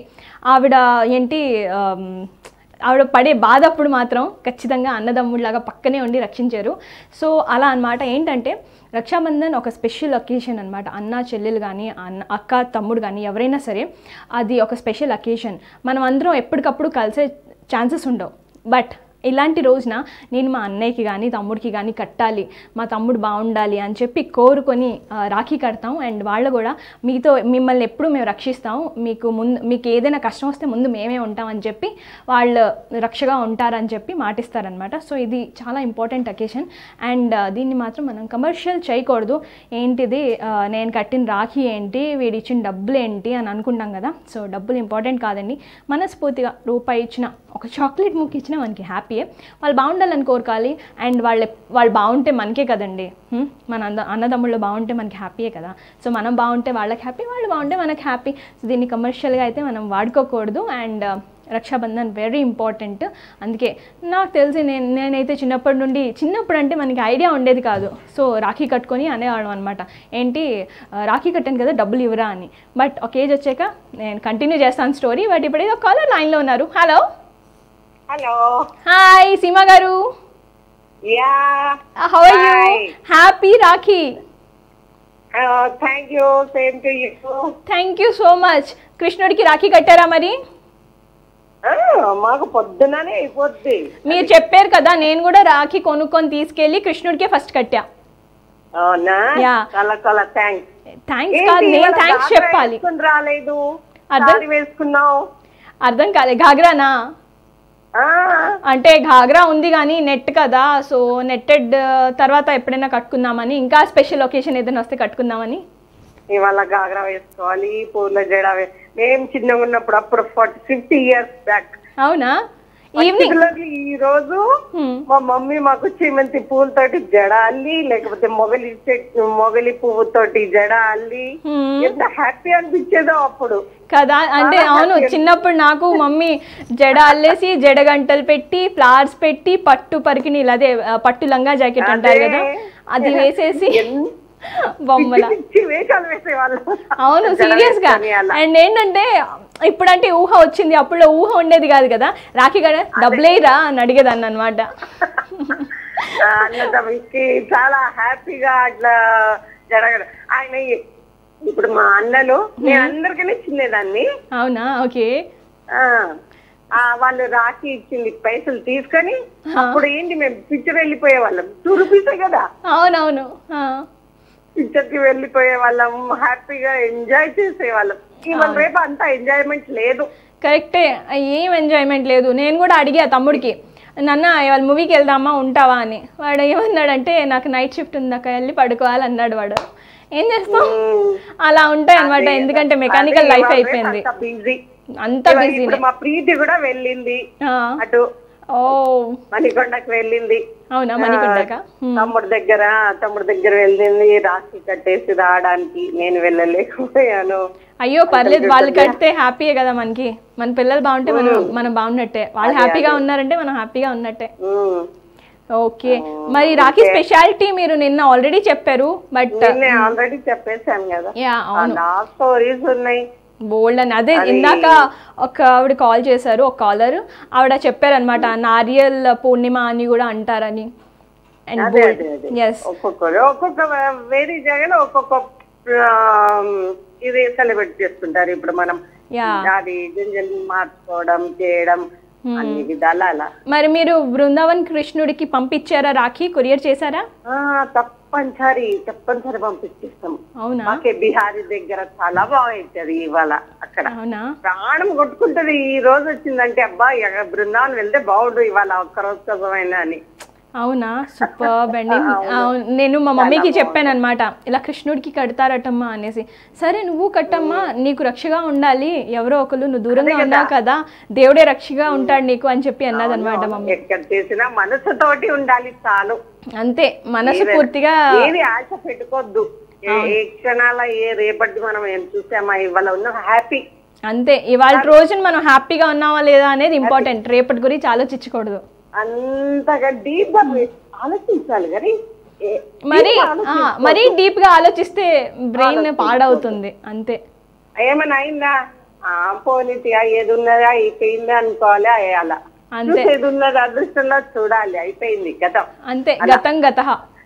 ఆవిడ పడే బాధ అప్పుడు మాత్రం ఖచ్చితంగా అన్నదమ్ముడిలాగా పక్కనే ఉండి రక్షించారు. సో అలా అనమాట. ఏంటంటే రక్షాబంధన్ ఒక స్పెషల్ ఒకేషన్ అనమాట. అన్న చెల్లెలు కానీ అక్క తమ్ముడు కానీ ఎవరైనా సరే అది ఒక స్పెషల్ ఒకేషన్. మనం అందరం ఎప్పటికప్పుడు కలిసే ఛాన్సెస్ ఉండవు. బట్ ఇలాంటి రోజున నేను మా అన్నయ్యకి కానీ తమ్ముడికి కానీ కట్టాలి, మా తమ్ముడు బాగుండాలి అని చెప్పి కోరుకొని రాఖీ కడతాం. అండ్ వాళ్ళు కూడా మిమ్మల్ని ఎప్పుడు మేము రక్షిస్తాం, మీకు ఏదైనా కష్టం వస్తే ముందు మేమే ఉంటామని చెప్పి వాళ్ళు రక్షగా ఉంటారని చెప్పి మాటిస్తారనమాట. సో ఇది చాలా ఇంపార్టెంట్ అకేషన్. అండ్ దీన్ని మాత్రం మనం కమర్షియల్ చేయకూడదు. ఏంటిది నేను కట్టిన రాఖీ ఏంటి, వీడి ఇచ్చిన డబ్బులు ఏంటి అని అనుకుంటాం కదా. సో డబ్బులు ఇంపార్టెంట్ కాదండి. మనస్ఫూర్తిగా రూపాయి ఇచ్చిన, ఒక చాక్లెట్ ముక్క ఇచ్చినా మనకి హ్యాపీయే. వాళ్ళు బాగుండాలని కోరుకోవాలి. అండ్ వాళ్ళు బాగుంటే మనకే కదండి, మన అన్నదమ్ముళ్ళు బాగుంటే మనకి హ్యాపీయే కదా. సో మనం బాగుంటే వాళ్ళకి హ్యాపీ, వాళ్ళు బాగుంటే మనకి హ్యాపీ. సో దీన్ని కమర్షియల్గా అయితే మనం వాడుకోకూడదు. And Raksha Bandhan very important. అందుకే నాకు తెలిసి నేనైతే చిన్నప్పుడు అంటే మనకి ఐడియా ఉండేది కాదు. సో రాఖీ కట్టుకొని అనేవాళ్ళం అనమాట, ఏంటి రాఖీ కట్టాను కదా డబ్బులు ఇవ్వరా అని. బట్ ఒక ఏజ్ వచ్చాక నేను కంటిన్యూ చేస్తాను స్టోరీ. బట్ ఇప్పుడు ఏదో కాలర్ లైన్లో ఉన్నారు. హలో హలో, హాయ్ సీమా గారు, how are you? Happy Rakhi. Thank you, same to you. Thank you so much. కృష్ణుడికి రాఖీ కట్టారా మరి? మాకు పొద్దుననే అయిపోద్ది. మీరు చెప్పారు కదా, నేను కూడా రాఖీ కొనుక్కొని తీసుకెళ్లి కృష్ణుడికే ఫస్ట్ కట్టా. అవునా? చాలా చాలా థ్యాంక్స్. థ్యాంక్స్ కాదు, నేను థ్యాంక్స్ చెప్పాలి. రాలేదు, వేసుకున్నావు అర్థం కాలే. ఘాగ్రానా? అంటే ఘాగ్రా ఉంది కానీ నెట్ కదా, సో నెట్టెడ్ తర్వాత ఎప్పుడైనా కట్టుకుందామని, ఇంకా స్పెషల్ ఒకేషన్ ఏదైనా వస్తే కట్టుకుందామని. ఇవాళ ఘాగ్రా వేసుకోవాలి, పూల జడ. మేము చిన్నగా ఉన్నప్పుడు అప్పుడు 50 years బ్యాక్. అవునా? ఈవినింగ్ ఈ రోజు మా మమ్మీ మాకు చేమంతి పూలతోటి జడ అల్లి, లేకపోతే మొగలి పువ్వుతోటి జడ అల్లి, ఎంత హ్యాపీ అనిపించేదో అప్పుడు కదా. అంటే అవును, చిన్నప్పుడు నాకు మమ్మీ జడ అల్లేసి జడ గంటలు పెట్టి ఫ్లవర్స్ పెట్టి పట్టు పరికిణీలు, అదే పట్టు లంగా జాకెట్ అంటారు కదా, అది వేసేసి బొమ్మల అవును సీరియస్ గా. అండ్ ఏంటంటే ఇప్పుడంటే ఊహ వచ్చింది, అప్పుడు ఊహ ఉండేది కాదు కదా. రాఖీ గడ డబ్బులేరా అని అడిగేదాన్ని అనమాట. చాలా హ్యాపీగా అట్లా జరగదు. ఆయన ఇప్పుడు మా అన్నలు, నేను అందరికీ చిన్నదాన్ని. అవునా? ఓకే. వాళ్ళు రాఖీ ఇచ్చింది పైసలు తీసుకొని అప్పుడు ఏంటి మేము పిక్చర్ వెళ్ళిపోయే వాళ్ళం. 2 rupees కదా. అవునవును, పిక్చర్ కి వెళ్ళిపోయే వాళ్ళం, హ్యాపీగా ఎంజాయ్ చేసేవాళ్ళం. ఇవాళ రేపు అంతా ఎంజాయ్మెంట్ లేదు. కరెక్టే, ఏం ఎంజాయ్మెంట్ లేదు. నేను కూడా అడిగా తమ్ముడికి, నాన్న ఇవాళ మూవీకి వెళ్దామా ఉంటావా అని. వాడు ఏమన్నాడంటే నాకు నైట్ షిఫ్ట్ ఉందాక వెళ్ళి పడుకోవాలి అన్నాడు. వాడు ఏం చేస్తాం, అలా ఉంటాయి అనమాట. ఎందుకంటే మెకానికల్ లైఫ్ అయిపోయింది, అంత బిజీ. మా ప్రీతి కూడా వెళ్ళింది అటు మణికొండకు వెళ్ళింది. అవునా? మణికొండక తమ్ముడి దగ్గర వెళ్ళింది రాఖీ కట్టేసి రావడానికి. నేను వెళ్ళలేకపోయాను. అయ్యో పర్లేదు, వాళ్ళు కడితే హ్యాపీయే కదా మనకి. మన పిల్లలు బాగుంటే మనం బాగున్నట్టే, వాళ్ళు హ్యాపీగా ఉన్నారంటే మనం హ్యాపీగా ఉన్నట్టే. ఓకే, మరి రాఖీ స్పెషాలిటీ మీరు నిన్న ఆల్రెడీ చెప్పారు. బట్ ఆల్రెడీ చెప్పేశాను కదా, స్టోరీస్ ఉన్నాయి బోల్డ్ అని. అదే ఇందాక ఒక ఆవిడ కాల్ చేశారు, ఒక కాలర్, ఆవిడ చెప్పారనమాట నారియల్ పూర్ణిమ అని కూడా అంటారని. ఒక్కొక్క వేరే జగన్ ఒక్కొక్క ఇది సెలబ్రేట్ చేసుకుంటారు. ఇప్పుడు మనం అది గింజలు మార్చుకోవడం చేయడం అన్ని విధాలు అలా. మరి మీరు బృందావన్ కృష్ణుడికి పంపించారా రాఖీ? కొరియర్ చేశారా? తప్పనిసరి పంపించేస్తాం. అవునా? మాకే బిహారీ దగ్గర చాలా బాగా అవుతుంది ఇవాళ. అక్కడ ప్రాణం కొట్టుకుంటది. ఈ రోజు వచ్చిందంటే అబ్బా బృందావన్ వెళ్తే బాగుండు ఇవాళ ఒక్క రోజు కోసమైనా అని. అవునా? సూపర్ అండి. నేను మా మమ్మీకి చెప్పాను అనమాట, ఇలా కృష్ణుడికి కడతారటమ్మా అనేసి. సరే నువ్వు కట్టమ్మా, నీకు రక్షగా ఉండాలి, ఎవరో ఒకరు నువ్వు దూరంగా ఉన్నావు కదా, దేవుడే రక్షగా ఉంటాడు నీకు అని చెప్పి అన్నది అనమాట మమ్మీ. ఎక్కడ చేసినా మనసుతోటి ఉండాలి చాలు, అంతే. మనసు పూర్తిగా ఏది ఆశ పెట్టుకోవద్దు. ఏ క్షణాల ఏ రేపటి మనం ఏం చూసామా ఇవాళ ఉన్న హ్యాపీ అంతే. ఇవాళ రోజున మనం హ్యాపీగా ఉన్నావా లేదా అనేది ఇంపార్టెంట్, రేపటి గురించి ఆలోచించకూడదు. అంతగా డీప్ గా ఆలోచించాలి కానీ మరీ డీప్ గా ఆలోచిస్తే బ్రెయిన్ పాడవుతుంది. అంతే. ఏమైనా అయిందా పోలీసు ఏది ఉన్నదా అయిపోయిందా అనుకోవాలి, అలా అంతే. ఏది ఉన్నది అదృష్టంలో చూడాలి, అయిపోయింది గతం. అంతే, గతం గత.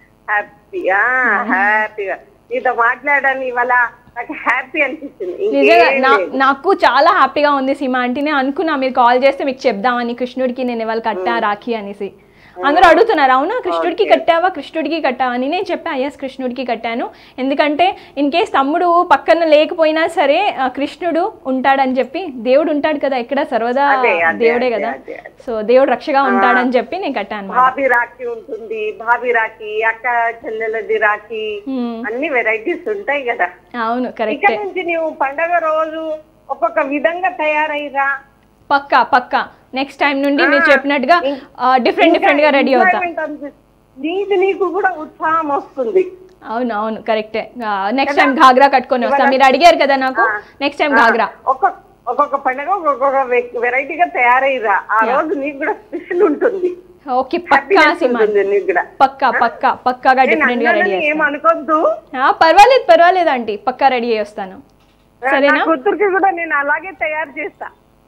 హ్యాపీగా నీతో మాట్లాడాను ఇవాళ, నాకు హ్యాపీ అనిపిస్తుంది. నాకు చాలా హ్యాపీగా ఉంది సీమా ఆంటీ. నేను అనుకున్నా మీరు కాల్ చేస్తే మీకు చెప్దామని, కృష్ణుడికి నేను ఇవాళ కట్టా రాఖీ అనేసి. అందరూ అడుగుతున్నారు, అవునా కృష్ణుడికి కట్టావా కృష్ణుడికి కట్టావా అని. నేను చెప్పా ఎస్ కృష్ణుడికి కట్టాను, ఎందుకంటే ఇన్ కేస్ తమ్ముడు పక్కన లేకపోయినా సరే కృష్ణుడు ఉంటాడని చెప్పి. దేవుడు ఉంటాడు కదా ఎక్కడ, సర్వదా దేవుడే కదా, సో దేవుడు రక్షగా ఉంటాడని చెప్పి నేను కట్టాను. భాబీ రాఖీ ఉంటుంది, భాబీ రాఖీ, అక్క చెల్లెలది రాఖీ, అన్ని వెరైటీస్ ఉంటాయి కదా. అవును కరెక్ట్. ఇక్కడ నుంచి నువ్వు పండగ రోజు ఒక్కొక్క విధంగా తయారైరా. పక్కా పక్కా, నెక్స్ట్ టైం నుండి మీరు చెప్పినట్టుగా డిఫరెంట్ గా రెడీ అవుతా. నీకు కూడా ఉత్సాహం వస్తుంది. అవును అవును కరెక్టే. నెక్స్ట్ టైం ఘాగ్రా కట్టుకొని వస్తా. మీరు అడిగారు కదా నాకు, నెక్స్ట్ టైం ఘాగ్రా. ఒక్కొక్క పండుగ ఒక్కొక్క వెరైటీగా తయారయ్యిరా. ఆ రోజు నీకు కూడా స్పెషల్ ఉంటుంది. ఓకే, పక్కా పక్కాగా డిఫరెంట్ గా రెడీ ఏమనుకోద్దు. పర్వాలేదు ఆంటీ, పక్కా రెడీ అయ్యి వస్తాను. సరేనా? కూతురికి కూడా నేను అలాగే తయారు చేస్తా.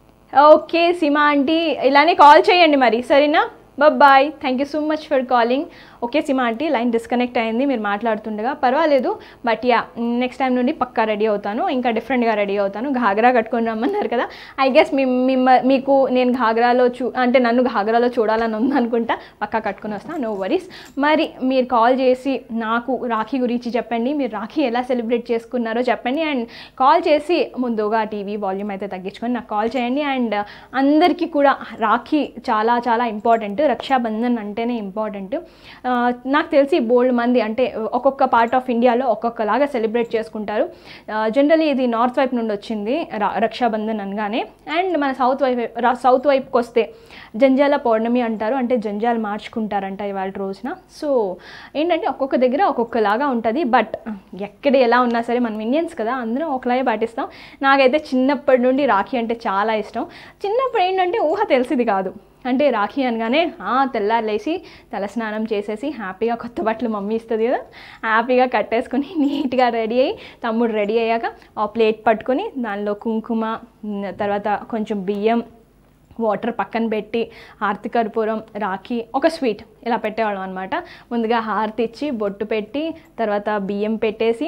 ఓకే సీమా ఆంటీ, ఇలానే కాల్ చేయండి మరి, సరేనా? Bye, thank you so much for calling. Okay Seema aunty, line disconnect అయింది మీరు మాట్లాడుతుండగా, పర్వాలేదు. బట్ యా, నెక్స్ట్ టైం నుండి పక్కా రెడీ అవుతాను, ఇంకా డిఫరెంట్గా రెడీ అవుతాను. ఘాగ్రా కట్టుకొని రమ్మన్నారు కదా, ఐ గెస్ మీకు నేను ఘాగ్రాలో అంటే నన్ను ఘాగ్రాలో చూడాలని ఉందనుకుంటా, పక్కా కట్టుకొని వస్తాను, నో వరీస్. మరి మీరు కాల్ చేసి నాకు రాఖీ గురించి చెప్పండి, మీరు రాఖీ ఎలా సెలబ్రేట్ చేసుకున్నారో చెప్పండి. అండ్ కాల్ చేసి ముందుగా టీవీ వాల్యూమ్ అయితే తగ్గించుకొని నాకు కాల్ చేయండి. అండ్ అందరికీ కూడా రాఖీ చాలా చాలా ఇంపార్టెంట్, రక్షాబంధన్ అంటేనే ఇంపార్టెంట్. నాకు తెలిసి బోల్డ్ మంది అంటే ఒక్కొక్క పార్ట్ ఆఫ్ ఇండియాలో ఒక్కొక్కలాగా సెలబ్రేట్ చేసుకుంటారు. జనరలీ ఇది నార్త్ వైపు నుండి వచ్చింది రక్షాబంధన్ అనగానే. అండ్ మన సౌత్ వైపుకి వస్తే జంజాల పౌర్ణమి అంటారు, అంటే జంజాలు మార్చుకుంటారంట ఇవాళ రోజున. సో ఏంటంటే ఒక్కొక్క దగ్గర ఒక్కొక్కలాగా ఉంటుంది. బట్ ఎక్కడ ఎలా ఉన్నా సరే మనం ఇండియన్స్ కదా, అందరం ఒకలాగే పాటిస్తాం. నాకైతే చిన్నప్పటి నుండి రాఖీ అంటే చాలా ఇష్టం. చిన్నప్పుడు ఏంటంటే ఊహ తెలిసింది కాదు, అంటే రాఖీ అనగానే తెల్లారు లేచి తలస్నానం చేసేసి హ్యాపీగా కొత్త బట్టలు మమ్మీ ఇస్తుంది కదా, హ్యాపీగా కట్టేసుకొని నీట్గా రెడీ అయ్యి, తమ్ముడు రెడీ అయ్యాక ఆ ప్లేట్ పట్టుకొని దానిలో కుంకుమ, తర్వాత కొంచెం బియ్యం, వాటర్ పక్కన పెట్టి, హారతి కర్పూరం, రాఖీ, ఒక స్వీట్ ఇలా పెట్టేవాళ్ళం అనమాట. ముందుగా హారతి ఇచ్చి బొట్టు పెట్టి, తర్వాత బియ్యం పెట్టేసి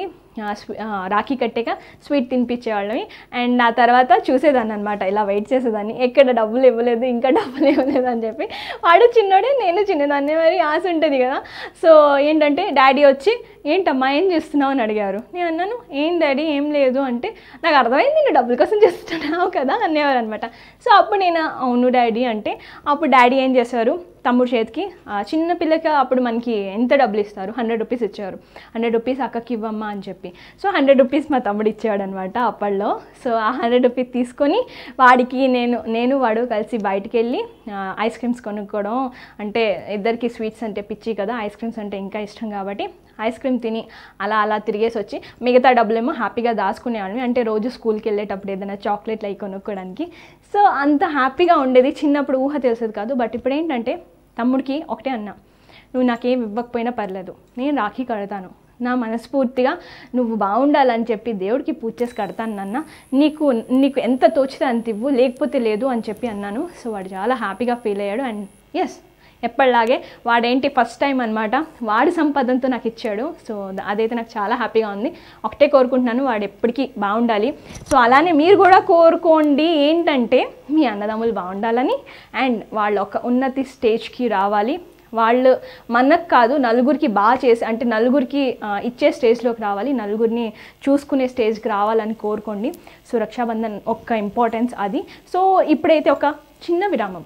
రాఖీ కట్టాక స్వీట్ తినిపించేవాళ్ళని. అండ్ ఆ తర్వాత చూసేదాన్ని అనమాట, ఇలా వెయిట్ చేసేదాన్ని, ఎక్కడ డబ్బులు ఇవ్వలేదు, ఇంకా డబ్బులు ఇవ్వలేదు అని చెప్పి. వాడు చిన్నోడే, నేను చిన్నదాన్ని, మరి ఆశ ఉంటుంది కదా. సో ఏంటంటే డాడీ వచ్చి ఏంటమ్మా ఏం చేస్తున్నావు అని అడిగారు. నేను అన్నాను ఏం డాడీ ఏం లేదు అంటే, నాకు అర్థమైంది నేను డబ్బుల కోసం చేస్తున్నావు కదా అనేవారు అనమాట. సో అప్పుడు నేను అవును డాడీ అంటే, అప్పుడు డాడీ ఏం చేశారు, తమ్ముడు చేతికి, చిన్న పిల్లకి అప్పుడు మనకి ఎంత డబ్బులు ఇస్తారు, 100 రూపీస్ ఇచ్చేవారు. 100 రూపీస్ అక్కకి ఇవ్వమ్మా అని చెప్పి. సో 100 రూపీస్ మా తమ్ముడు ఇచ్చేవాడు అనమాట అప్పట్లో. సో ఆ 100 రూపీస్ తీసుకొని వాడికి నేను వాడు కలిసి బయటికి వెళ్ళి ఐస్ క్రీమ్స్ కొనుక్కోవడం, అంటే ఇద్దరికి స్వీట్స్ అంటే పిచ్చి కదా, ఐస్ క్రీమ్స్ అంటే ఇంకా ఇష్టం కాబట్టి ఐస్ క్రీమ్ తిని అలా తిరిగేసి వచ్చి మిగతా డబ్బులేమో హ్యాపీగా దాచుకునేవాళ్ళని, అంటే రోజు స్కూల్కి వెళ్ళేటప్పుడు ఏదైనా చాక్లెట్లు అవి కొనుక్కోవడానికి. సో అంత హ్యాపీగా ఉండేది, చిన్నప్పుడు ఊహ తెలిసేది కాదు. బట్ ఇప్పుడు ఏంటంటే తమ్ముడికి ఒకటే అన్నా, నువ్వు నాకేం ఇవ్వకపోయినా పర్లేదు, నేను రాఖీ కడతాను, నా మనస్ఫూర్తిగా నువ్వు బాగుండాలని చెప్పి దేవుడికి పూజ చేసి కడతాను నాన్న, నీకు ఎంత తోచితే అంత ఇవ్వు, లేకపోతే లేదు అని చెప్పి అన్నాను. సో వాడు చాలా హ్యాపీగా ఫీల్ అయ్యాడు. అండ్ ఎస్, ఎప్పటిలాగే వాడేంటి ఫస్ట్ టైం అనమాట వాడి సంపాదనతో నాకు ఇచ్చాడు. సో అదైతే నాకు చాలా హ్యాపీగా ఉంది. ఒకటే కోరుకుంటున్నాను, వాడు ఎప్పటికీ బాగుండాలి. సో అలానే మీరు కూడా కోరుకోండి, ఏంటంటే మీ అన్నదమ్ములు బాగుండాలని, అండ్ వాళ్ళు ఒక ఉన్నతి స్టేజ్కి రావాలి. వాళ్ళు మనకు కాదు నలుగురికి బాగా చేసి, అంటే నలుగురికి ఇచ్చే స్టేజ్లోకి రావాలి, నలుగురిని చూసుకునే స్టేజ్కి రావాలని కోరుకోండి. సో రక్షాబంధన్ ఒక్క ఇంపార్టెన్స్ అది. సో ఇప్పుడైతే ఒక చిన్న విరామం.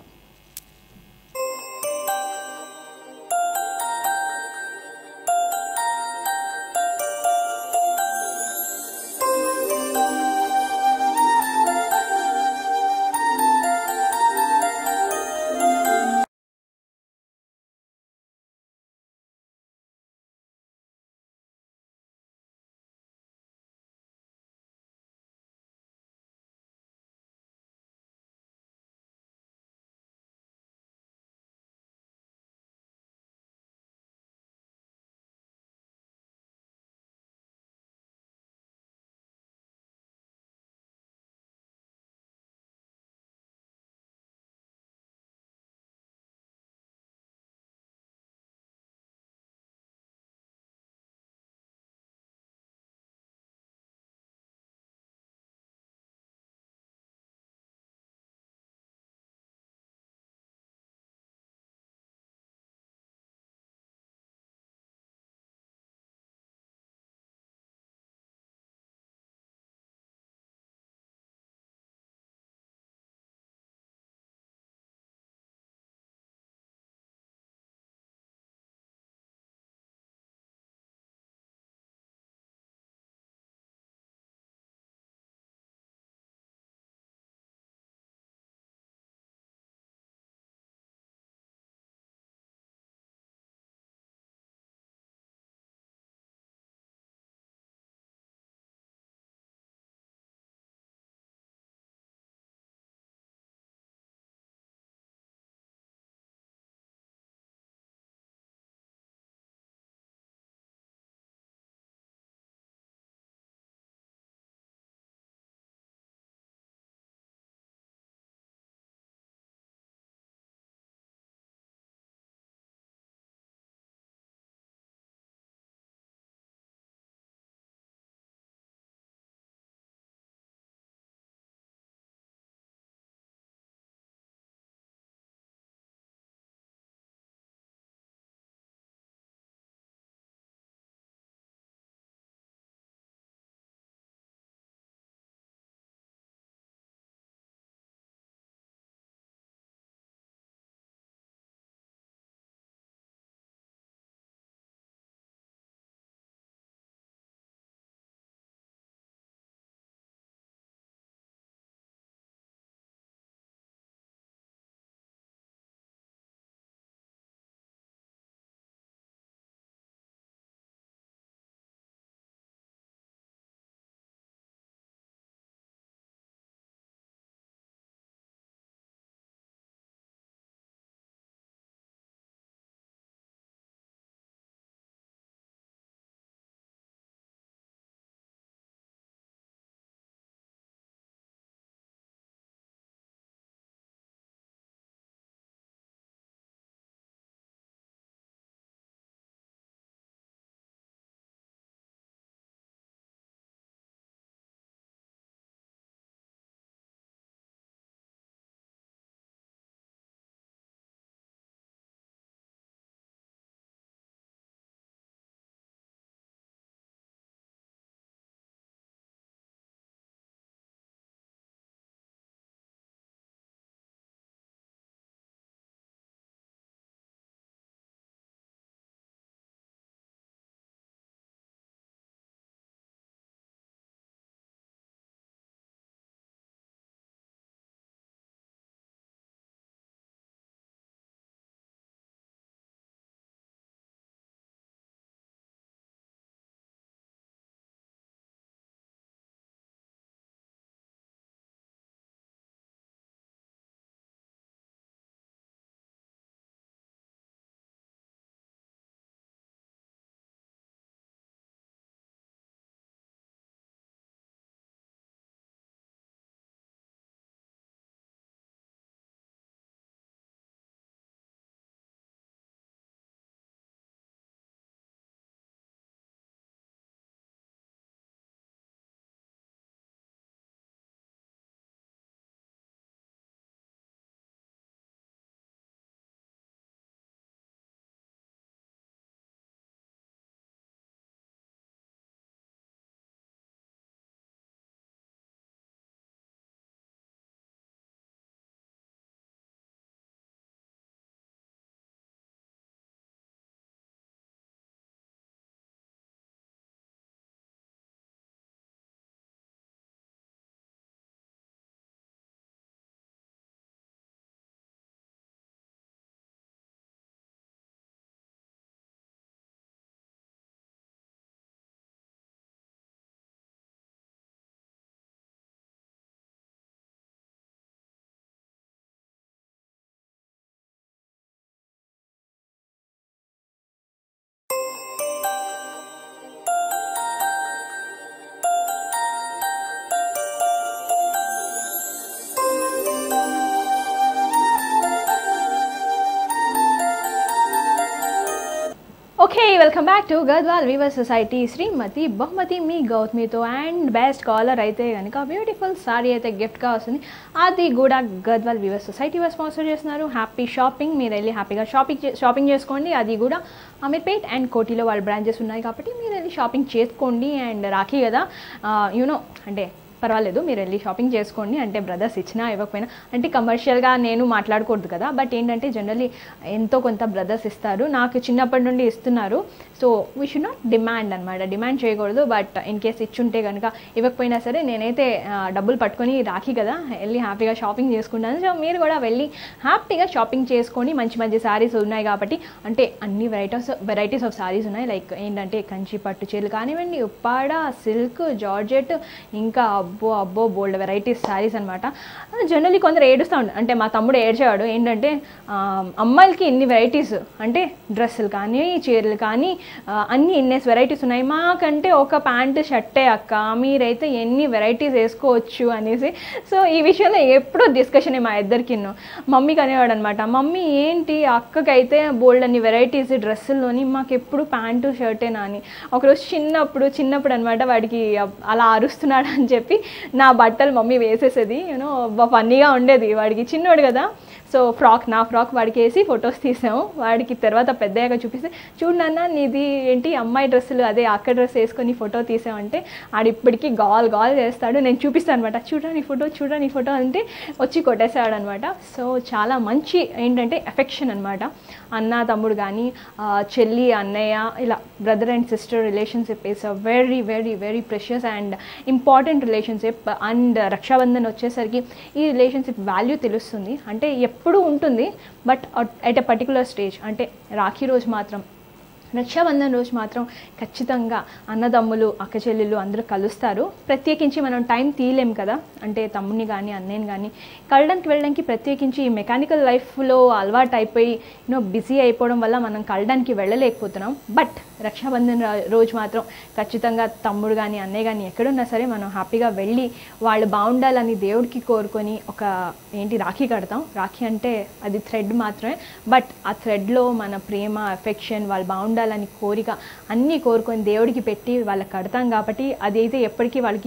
Welcome back to Gadwal weaver society Srimathi Bahumathi మీ గౌతమితో. అండ్ బెస్ట్ కాలర్ అయితే కనుక బ్యూటిఫుల్ సారీ అయితే గిఫ్ట్గా వస్తుంది. అది కూడా గద్వాల్ వీవర్ సొసైటీ వారు స్పాన్సర్ చేస్తున్నారు. హ్యాపీ షాపింగ్, మీరు వెళ్ళి హ్యాపీగా షాపింగ్ చేసుకోండి. అది కూడా అమీర్పేట్ అండ్ కోటిలో వాళ్ళ బ్రాంచెస్ ఉన్నాయి కాబట్టి మీరు వెళ్ళి షాపింగ్ చేసుకోండి. అండ్ రాఖీ కదా, యూనో అంటే పర్వాలేదు, మీరు వెళ్ళి షాపింగ్ చేసుకోండి. అంటే బ్రదర్స్ ఇచ్చినా ఇవ్వకపోయినా, అంటే కమర్షియల్గా నేను మాట్లాడకూడదు కదా, బట్ ఏంటంటే జనరల్లీ ఎంతో కొంత బ్రదర్స్ ఇస్తారు, నాకు చిన్నప్పటి నుండి ఇస్తున్నారు. So we should not demand అనమాట, డిమాండ్ చేయకూడదు. బట్ ఇన్ కేస్ ఇచ్చుంటే కనుక ఇవ్వకపోయినా సరే నేనైతే డబ్బులు పట్టుకొని రాఖీ కదా వెళ్ళి హ్యాపీగా షాపింగ్ చేసుకుంటాను. సో మీరు కూడా వెళ్ళి హ్యాపీగా షాపింగ్ చేసుకొని మంచి మంచి శారీస్ ఉన్నాయి కాబట్టి, అంటే అన్ని వెరైటీస్ ఆఫ్ శారీస్ ఉన్నాయి. లైక్ ఏంటంటే కంచి పట్టు చీరలు కానివ్వండి, ఉప్పాడ, సిల్క్, జార్జెట్, ఇంకా అబ్బో బోల్డ్ వెరైటీస్ శారీస్ అనమాట. జనరల్లీ కొందరు ఏడుస్తూ ఉంటారు, అంటే మా తమ్ముడు ఏడ్చేవాడు. ఏంటంటే అమ్మాయిలకి ఇన్ని వెరైటీస్, అంటే డ్రెస్సులు కానీ చీరలు కానీ అన్నీ ఇన్నేసి వెరైటీస్ ఉన్నాయి, మాకంటే ఒక ప్యాంటు షర్టే అక్క, మీరైతే ఎన్ని వెరైటీస్ వేసుకోవచ్చు అనేసి. సో ఈ విషయంలో ఎప్పుడూ డిస్కషన్ మా ఇద్దరికి. మమ్మీకి అనేవాడు అనమాట, మమ్మీ ఏంటి అక్కకైతే బోల్డ్ అన్ని వెరైటీస్ డ్రెస్సుల్లోని, మాకు ఎప్పుడు ప్యాంటు షర్టేనా అని. ఒకరోజు చిన్నప్పుడు అనమాట వాడికి అలా అరుస్తున్నాడు అని చెప్పి నా బట్టలు మమ్మీ వేసేసేది. యూనో ఫన్నీగా ఉండేది, వాడికి చిన్నోడు కదా. సో నా ఫ్రాక్ వాడికి వేసి ఫొటోస్ తీసాము. వాడికి తర్వాత పెద్దగా చూపిస్తే, చూడు నాన్న నీది ఏంటి అమ్మాయి డ్రెస్సులు, అదే అక్క డ్రెస్ వేసుకొని ఫోటో తీసామంటే ఆడు ఇప్పటికీ గాల్ చేస్తాడు. నేను చూపిస్తాను అనమాట, చూడని ఫోటో అంటే వచ్చి కొట్టేసాడు అనమాట. సో చాలా మంచి ఏంటంటే ఎఫెక్షన్ అనమాట. అన్న తమ్ముడు కానీ చెల్లి అన్నయ్య ఇలా brother and sister relationship is a very very very precious and important relationship. And Raksha Bandhan వచ్చేసరికి ఈ రిలేషన్షిప్ వాల్యూ తెలుస్తుంది. అంటే ఎప్పుడూ ఉంటుంది, but at a particular stage. అంటే రాఖీ రోజు మాత్రం, రక్షాబంధన్ రోజు మాత్రం ఖచ్చితంగా అన్నదమ్ములు అక్క చెల్లెళ్ళు అందరూ కలుస్తారు. ప్రత్యేకించి మనం టైం తీయలేం కదా, అంటే తమ్ముడిని కానీ అన్నయ్యని కానీ వెళ్ళడానికి ప్రత్యేకించి ఈ మెకానికల్ లైఫ్లో అలవాటు అయిపోయి బిజీ అయిపోవడం వల్ల మనం కలడానికి వెళ్ళలేకపోతున్నాం. బట్ రక్షాబంధన్ రోజు మాత్రం ఖచ్చితంగా తమ్ముడు కానీ అన్నయ్య కానీ ఎక్కడున్నా సరే మనం హ్యాపీగా వెళ్ళి వాళ్ళు బాగుండాలని దేవుడికి కోరుకొని ఒక రాఖీ కడతాం. రాఖీ అంటే అది థ్రెడ్ మాత్రమే, బట్ ఆ థ్రెడ్లో మన ప్రేమ, ఎఫెక్షన్, వాళ్ళు బాగుండాలని కోరిక అన్నీ కోరుకొని దేవుడికి పెట్టి వాళ్ళకి కడతాం కాబట్టి అదైతే ఎప్పటికీ వాళ్ళకి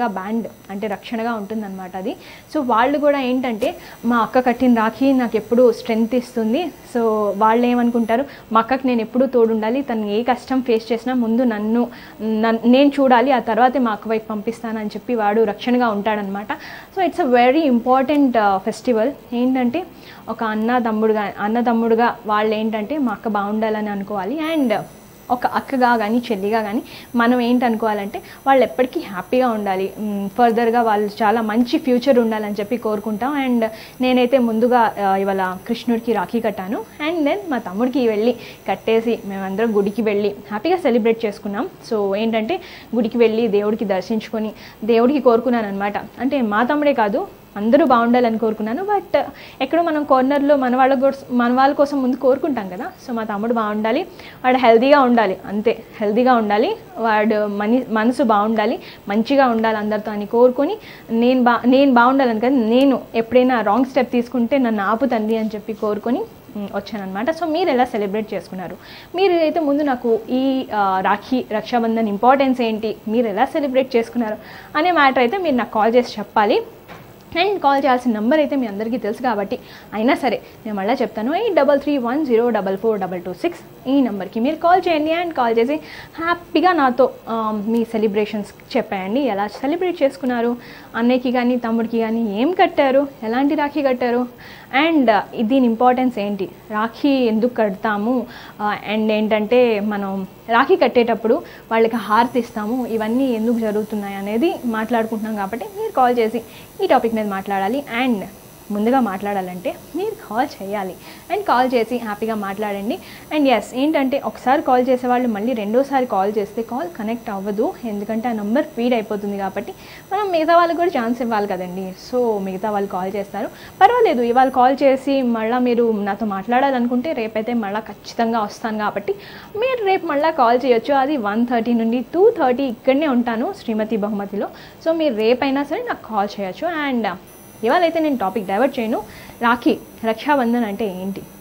రక్షణగా ఉంటుందన్నమాట అది. సో వాళ్ళు కూడా ఏంటంటే మా అక్క కట్టిన రాఖీ నాకు ఎప్పుడూ స్ట్రెంగ్త్ ఇస్తుంది. సో వాళ్ళు ఏమనుకుంటారు, మా అక్కకి నేను ఎప్పుడూ తోడుండాలి, తను ఏ కష్టం ఫేస్ చేసినా ముందు నేను చూడాలి, ఆ తర్వాతే మా అక్క వైపు పంపిస్తానని చెప్పి వాడు రక్షణగా ఉంటాడనమాట. So it's a very important festival. ఏంటంటే ఒక అన్నదమ్ముడుగా వాళ్ళు ఏంటంటే మా అక్క బాగుండాలని అనుకోవాలి. అండ్ ఒక అక్కగా కానీ చెల్లిగా కానీ మనం ఏంటనుకోవాలంటే వాళ్ళు ఎప్పటికీ హ్యాపీగా ఉండాలి, ఫర్దర్గా వాళ్ళు చాలా మంచి ఫ్యూచర్ ఉండాలని చెప్పి కోరుకుంటాం. అండ్ నేనైతే ముందుగా ఇవాళ కృష్ణుడికి రాఖీ కట్టాను. అండ్ దెన్ మా తమ్ముడికి వెళ్ళి కట్టేసి మేమందరం గుడికి వెళ్ళి హ్యాపీగా సెలబ్రేట్ చేసుకున్నాం. సో ఏంటంటే గుడికి వెళ్ళి దేవుడికి దర్శించుకొని దేవుడికి కోరుకున్నాను అనమాట. అంటే మా తమ్ముడే కాదు, అందరూ బాగుండాలని కోరుకున్నాను. బట్ ఎక్కడో మనం కార్నర్లో మన వాళ్ళ కోసం ముందు కోరుకుంటాం కదా. సో మా తమ్ముడు బాగుండాలి, వాడు హెల్తీగా ఉండాలి, అంతే హెల్తీగా ఉండాలి, వాడు మనసు బాగుండాలి, మంచిగా ఉండాలి అందరితో అని కోరుకొని నేను బాగుండాలని కదా, నేను ఎప్పుడైనా రాంగ్ స్టెప్ తీసుకుంటే నన్ను ఆపుతండి అని చెప్పి కోరుకొని వచ్చానమాట. సో మీరు ఎలా సెలబ్రేట్ చేసుకున్నారు, మీరు అయితే ముందు నాకు ఈ రక్షాబంధన్ ఇంపార్టెన్స్ ఏంటి, మీరు ఎలా సెలబ్రేట్ చేసుకున్నారు అనే మ్యాటర్ అయితే మీరు నాకు కాల్ చేసి చెప్పాలి. అండ్ కాల్ చేయాల్సిన నెంబర్ అయితే మీ అందరికీ తెలుసు కాబట్టి అయినా సరే నేను మళ్ళీ చెప్తాను, 8331042226 ఈ నెంబర్కి మీరు కాల్ చేయండి. అండ్ కాల్ చేసి హ్యాపీగా నాతో మీ సెలబ్రేషన్స్ చెప్పేయండి, ఎలా సెలబ్రేట్ చేసుకున్నారు, అన్నయ్యకి కానీ తమ్ముడికి కానీ ఏం కట్టారు, ఎలాంటి రాఖీ కట్టారు, అండ్ దీని ఇంపార్టెన్స్ ఏంటి, రాఖీ ఎందుకు కడతాము, అండ్ ఏంటంటే మనం రాఖీ కట్టేటప్పుడు వాళ్ళకి హారతి ఇస్తాము, ఇవన్నీ ఎందుకు జరుగుతున్నాయి అనేది మాట్లాడుకుంటున్నాం. కాబట్టి మీరు కాల్ చేసి ఈ టాపిక్ మీద మాట్లాడాలి. అండ్ ముందుగా మాట్లాడాలంటే మీరు కాల్ చేయాలి అండ్ కాల్ చేసి హ్యాపీగా మాట్లాడండి. అండ్ ఎస్ ఏంటంటే ఒకసారి కాల్ చేసేవాళ్ళు మళ్ళీ రెండోసారి కాల్ చేస్తే కాల్ కనెక్ట్ అవ్వదు, ఎందుకంటే ఆ నెంబర్ ఫీడ్ అయిపోతుంది కాబట్టి మనం మిగతా వాళ్ళకి కూడా ఛాన్స్ ఇవ్వాలి కదండి. సో మిగతా వాళ్ళు కాల్ చేస్తారు, పర్వాలేదు. ఇవాళ కాల్ చేసి మళ్ళీ మీరు నాతో మాట్లాడాలనుకుంటే రేపైతే మళ్ళీ ఖచ్చితంగా వస్తాను కాబట్టి మీరు రేపు మళ్ళీ కాల్ చేయొచ్చు. అది 1:30 నుండి 2:30 ఇక్కడనే ఉంటాను శ్రీమతి బహుమతిలో. సో మీరు రేపైనా సరే నాకు కాల్ చేయొచ్చు. అండ్ ఇవాళైతే నేను టాపిక్ డైవర్ట్ చేయను, రక్షాబంధన్ అంటే ఏంటి,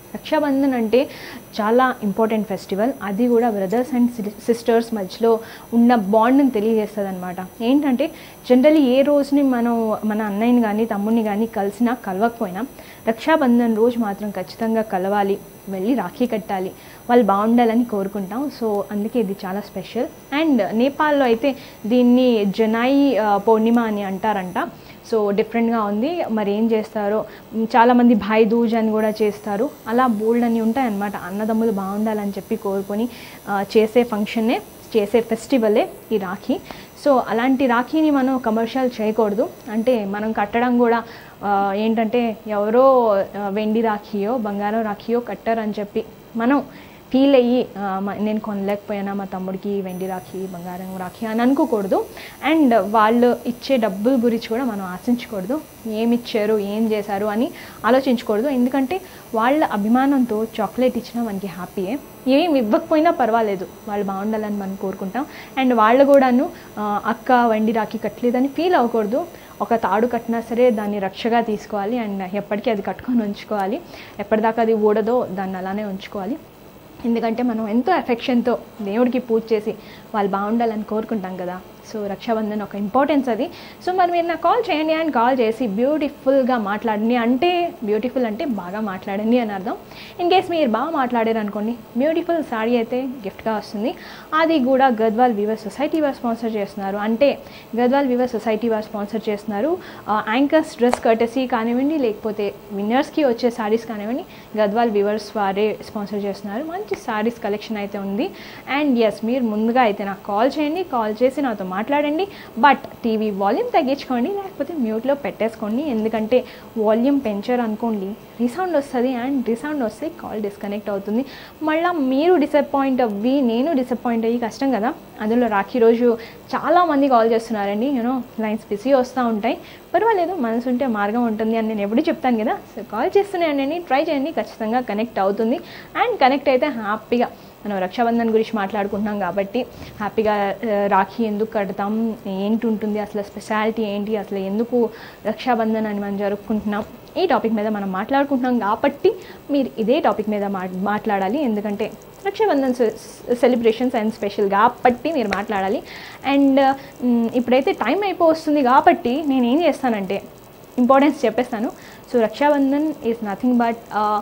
రక్షాబంధన్ అంటే చాలా ఇంపార్టెంట్ ఫెస్టివల్. అది కూడా బ్రదర్స్ అండ్ సిస్టర్స్ మధ్యలో ఉన్న బాండ్ని తెలియజేస్తుంది అనమాట. ఏంటంటే జనరల్లీ ఏ రోజుని మనం మన అన్నయ్యని కానీ తమ్ముడిని కానీ కలిసినా కలవకపోయినా రక్షాబంధన్ రోజు మాత్రం ఖచ్చితంగా కలవాలి, వెళ్ళి రాఖీ కట్టాలి, వాళ్ళు బాగుండాలని కోరుకుంటాం. సో అందుకే ఇది చాలా స్పెషల్. అండ్ నేపాల్లో అయితే దీన్ని జనాయి పౌర్ణిమ అని అంటారంట. సో డిఫరెంట్గా ఉంది. మరి ఏం చేస్తారో, చాలామంది భాయ్ దూజ్ అని కూడా చేస్తారు. అలా బోల్డ్ అని ఉంటాయన్నమాట. అన్నదమ్ములు బాగుండాలని చెప్పి కోరుకొని చేసే ఫంక్షన్నే, చేసే ఫెస్టివలే ఈ రాఖీ. సో అలాంటి రాఖీని మనం కమర్షియల్ చేయకూడదు. అంటే మనం కట్టడం కూడా ఏంటంటే ఎవరో వెండి రాఖీయో బంగారం రాఖీయో కట్టారని చెప్పి మనం ఫీల్ అయ్యి నేను కొనలేకపోయినా మా తమ్ముడికి వెండి రాఖీ బంగారం రాఖీ అని అనుకోకూడదు. అండ్ వాళ్ళు ఇచ్చే డబ్బుల గురించి కూడా మనం ఆశించకూడదు. ఏమి ఇచ్చారు, ఏం చేశారు అని ఆలోచించకూడదు. ఎందుకంటే వాళ్ళ అభిమానంతో చాక్లెట్ ఇచ్చినా మనకి హ్యాపీయే. ఏం ఇవ్వకపోయినా పర్వాలేదు, వాళ్ళు బాగుండాలని మనం కోరుకుంటాం. అండ్ వాళ్ళు కూడాను అక్క వెండి రాఖీ కట్టలేదని ఫీల్ అవ్వకూడదు. ఒక తాడు కట్టినా సరే దాన్ని రక్షగా తీసుకోవాలి. అండ్ ఎప్పటికీ అది కట్టుకొని ఉంచుకోవాలి. ఎప్పటిదాకా అది ఊడదో దాన్ని అలానే ఉంచుకోవాలి. ఎందుకంటే మనం ఎంతో ఎఫెక్షన్తో దేవుడికి పూజ చేసి వాళ్ళు బాగుండాలని కోరుకుంటాం కదా. సో రక్షాబంధన్ ఒక ఇంపార్టెన్స్ అది. సో మరి మీరు నాకు కాల్ చేయండి అండ్ కాల్ చేసి బ్యూటిఫుల్గా మాట్లాడండి. అంటే బ్యూటిఫుల్ అంటే బాగా మాట్లాడండి అని అర్థం. ఇన్ కేస్ మీరు బాగా మాట్లాడారు అనుకోండి, బ్యూటిఫుల్ శారీ అయితే గిఫ్ట్గా వస్తుంది. అది కూడా గద్వాల్ వీవర్స్ సొసైటీ వారు స్పాన్సర్ చేస్తున్నారు. అంటే గద్వాల్ వీవర్స్ సొసైటీ వారు స్పాన్సర్ చేస్తున్నారు. యాంకర్స్ డ్రెస్ కర్టసీ కానివ్వండి, లేకపోతే విన్నర్స్కి వచ్చే శారీస్ కానివ్వండి, గద్వాల్ వీవర్స్ వారే స్పాన్సర్ చేస్తున్నారు. మంచి శారీస్ కలెక్షన్ అయితే ఉంది. అండ్ ఎస్, మీరు ముందుగా అయితే నాకు కాల్ చేయండి. కాల్ చేసి నాతో మాట్లాడండి. బట్ టీవీ వాల్యూమ్ తగ్గించుకోండి, లేకపోతే మ్యూట్లో పెట్టేసుకోండి. ఎందుకంటే వాల్యూమ్ పెంచారు అనుకోండి రీసౌండ్ వస్తుంది. అండ్ రీసౌండ్ వస్తే కాల్ డిస్కనెక్ట్ అవుతుంది. మళ్ళీ మీరు డిసప్పాయింట్ అవ్వి నేను డిసప్పాయింట్ అయ్యి కష్టం కదా. అందులో రాఖీ రోజు చాలామంది కాల్ చేస్తున్నారండి. లైన్స్ బిజీ వస్తూ ఉంటాయి. పర్వాలేదు, మనసు ఉంటే మార్గం ఉంటుంది అని నేను ఎప్పుడు చెప్తాను కదా. సో కాల్ చేస్తున్నాయండి, ట్రై చేయండి, ఖచ్చితంగా కనెక్ట్ అవుతుంది. అండ్ కనెక్ట్ అయితే హ్యాపీగా మనం రక్షాబంధన్ గురించి మాట్లాడుకుంటున్నాం కాబట్టి హ్యాపీగా రాఖీ ఎందుకు కడతాం, ఏంటి ఉంటుంది అసలు స్పెషాలిటీ ఏంటి, అసలు ఎందుకు రక్షాబంధన్ అని మనం జరుపుకుంటున్నాం, ఈ టాపిక్ మీద మనం మాట్లాడుకుంటున్నాం కాబట్టి మీరు ఇదే టాపిక్ మీద మాట్లాడాలి. ఎందుకంటే రక్షాబంధన్ సెలబ్రేషన్స్ అండ్ స్పెషల్ కాబట్టి మీరు మాట్లాడాలి. అండ్ ఇప్పుడైతే టైం అయిపోతుంది కాబట్టి నేను ఏం చేస్తానంటే ఇంపార్టెన్స్ చెప్పేస్తాను. So Raksha Bandhan is nothing but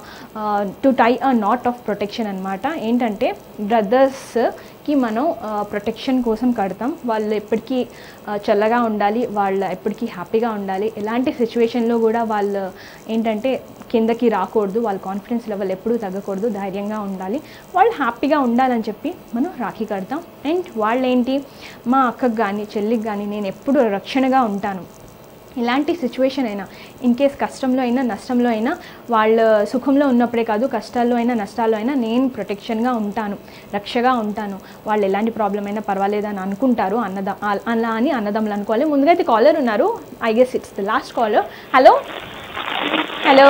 to tie a knot of protection అనమాట. ఏంటంటే బ్రదర్స్కి మనం ప్రొటెక్షన్ కోసం కడతాం. వాళ్ళు ఎప్పటికీ చల్లగా ఉండాలి, వాళ్ళు ఎప్పటికీ హ్యాపీగా ఉండాలి. ఎలాంటి సిచ్యువేషన్లో కూడా వాళ్ళు ఏంటంటే కిందకి రాకూడదు, వాళ్ళ కాన్ఫిడెన్స్ లెవెల్ ఎప్పుడూ తగ్గకూడదు, ధైర్యంగా ఉండాలి, వాళ్ళు హ్యాపీగా ఉండాలని చెప్పి మనం రాఖీ కడతాం. అండ్ వాళ్ళు ఏంటి, మా అక్కకు కానీ చెల్లికి కానీ నేను ఎప్పుడు రక్షణగా ఉంటాను. ఇలాంటి సిచ్యువేషన్ అయినా, ఇన్ కేస్ కష్టంలో అయినా నష్టంలో అయినా, వాళ్ళ సుఖంలో ఉన్నప్పుడే కాదు కష్టాల్లో అయినా నష్టాల్లో అయినా నేను ప్రొటెక్షన్గా ఉంటాను, రక్షగా ఉంటాను. వాళ్ళు ఎలాంటి ప్రాబ్లం అయినా పర్వాలేదు అని అనుకుంటారు. అలా అని అన్నదమ్ములు అనుకోవాలి. ముందుగా అయితే కాలర్ ఉన్నారు. I guess it's the last caller. Hello hello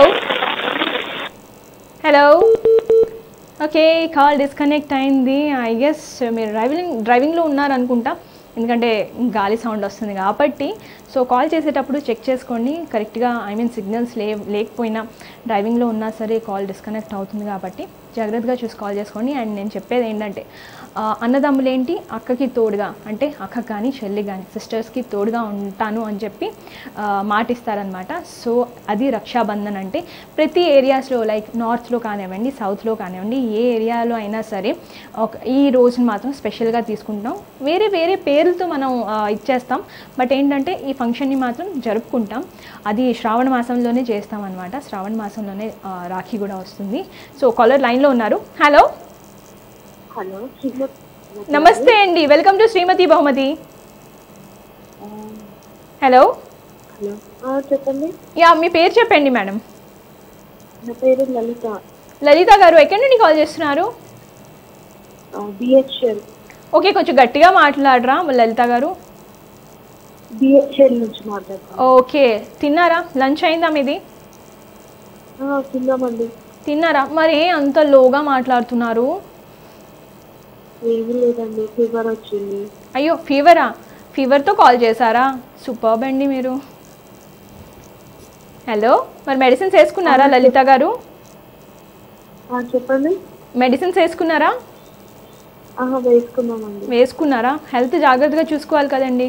hello. Okay, call disconnect అయింది. ఐ గెస్ మీరు డ్రైవింగ్లో ఉన్నారనుకుంటా, ఎందుకంటే గాలి సౌండ్ వస్తుంది కాబట్టి. సో కాల్ చేసేటప్పుడు చెక్ చేసుకోండి కరెక్ట్గా, సిగ్నల్స్ లేకపోయినా డ్రైవింగ్లో ఉన్నా సరే కాల్ డిస్కనెక్ట్ అవుతుంది కాబట్టి జాగ్రత్తగా చూసి కాల్ చేసుకోండి. అండ్ నేను చెప్పేది ఏంటంటే అన్నదమ్ములు ఏంటి, అక్కకి తోడుగా, అంటే అక్క కానీ చెల్లి కానీ సిస్టర్స్కి తోడుగా ఉంటాను అని చెప్పి మాటిస్తారనమాట. సో అది రక్షాబంధన్ అంటే. ప్రతి ఏరియాస్లో లైక్ నార్త్లో కానివ్వండి, సౌత్లో కానివ్వండి, ఏ ఏరియాలో అయినా సరే ఈ రోజుని మాత్రం స్పెషల్గా తీసుకుంటాం. వేరే వేరే పేర్లతో మనం ఇచ్చేస్తాం. బట్ ఏంటంటే ఈ ఫంక్షన్ని మాత్రం జరుపుకుంటాం. అది శ్రావణ మాసంలోనే చేస్తాం అనమాట. శ్రావణ మాసంలోనే రాఖీ కూడా వస్తుంది. సో కాలర్ లైన్లో ఉన్నారు. హలో హలో, నమస్తే అండి, వెల్కమ్ టు శ్రీమతి బహుమతి. హలో చెప్పండి. యా, మీ పేరు చెప్పండి మేడం. నా పేరు లలిత. లలిత గారు, ఎక్కడి నుండి కాల్ చేస్తున్నారు? బిహెచ్ఎల్. ఓకే, కొంచెం గట్టిగా మాట్లాడరా లలిత గారు. బిహెచ్ఎల్ నుంచి మాట్లాడుతున్నాను. ఓకే, తిన్నారా? లంచ్ అయిందా మీది? తిన్నామండి. తిన్నారా? మరి అంత లోగా మాట్లాడుతున్నారు? ఏమీ లేదండి, ఫీవర్ వచ్చింది. అయ్యో, ఫీవరా? ఫీవర్తో కాల్ చేశారా? సూపర్బ్ అండి మీరు. హలో, మరి మెడిసిన్స్ వేసుకున్నారా లలిత గారు? చెప్పండి. మెడిసిన్స్ వేసుకున్నారా? వేసుకున్నామండి. వేసుకున్నారా? హెల్త్ జాగ్రత్తగా చూసుకోవాలి కదండి.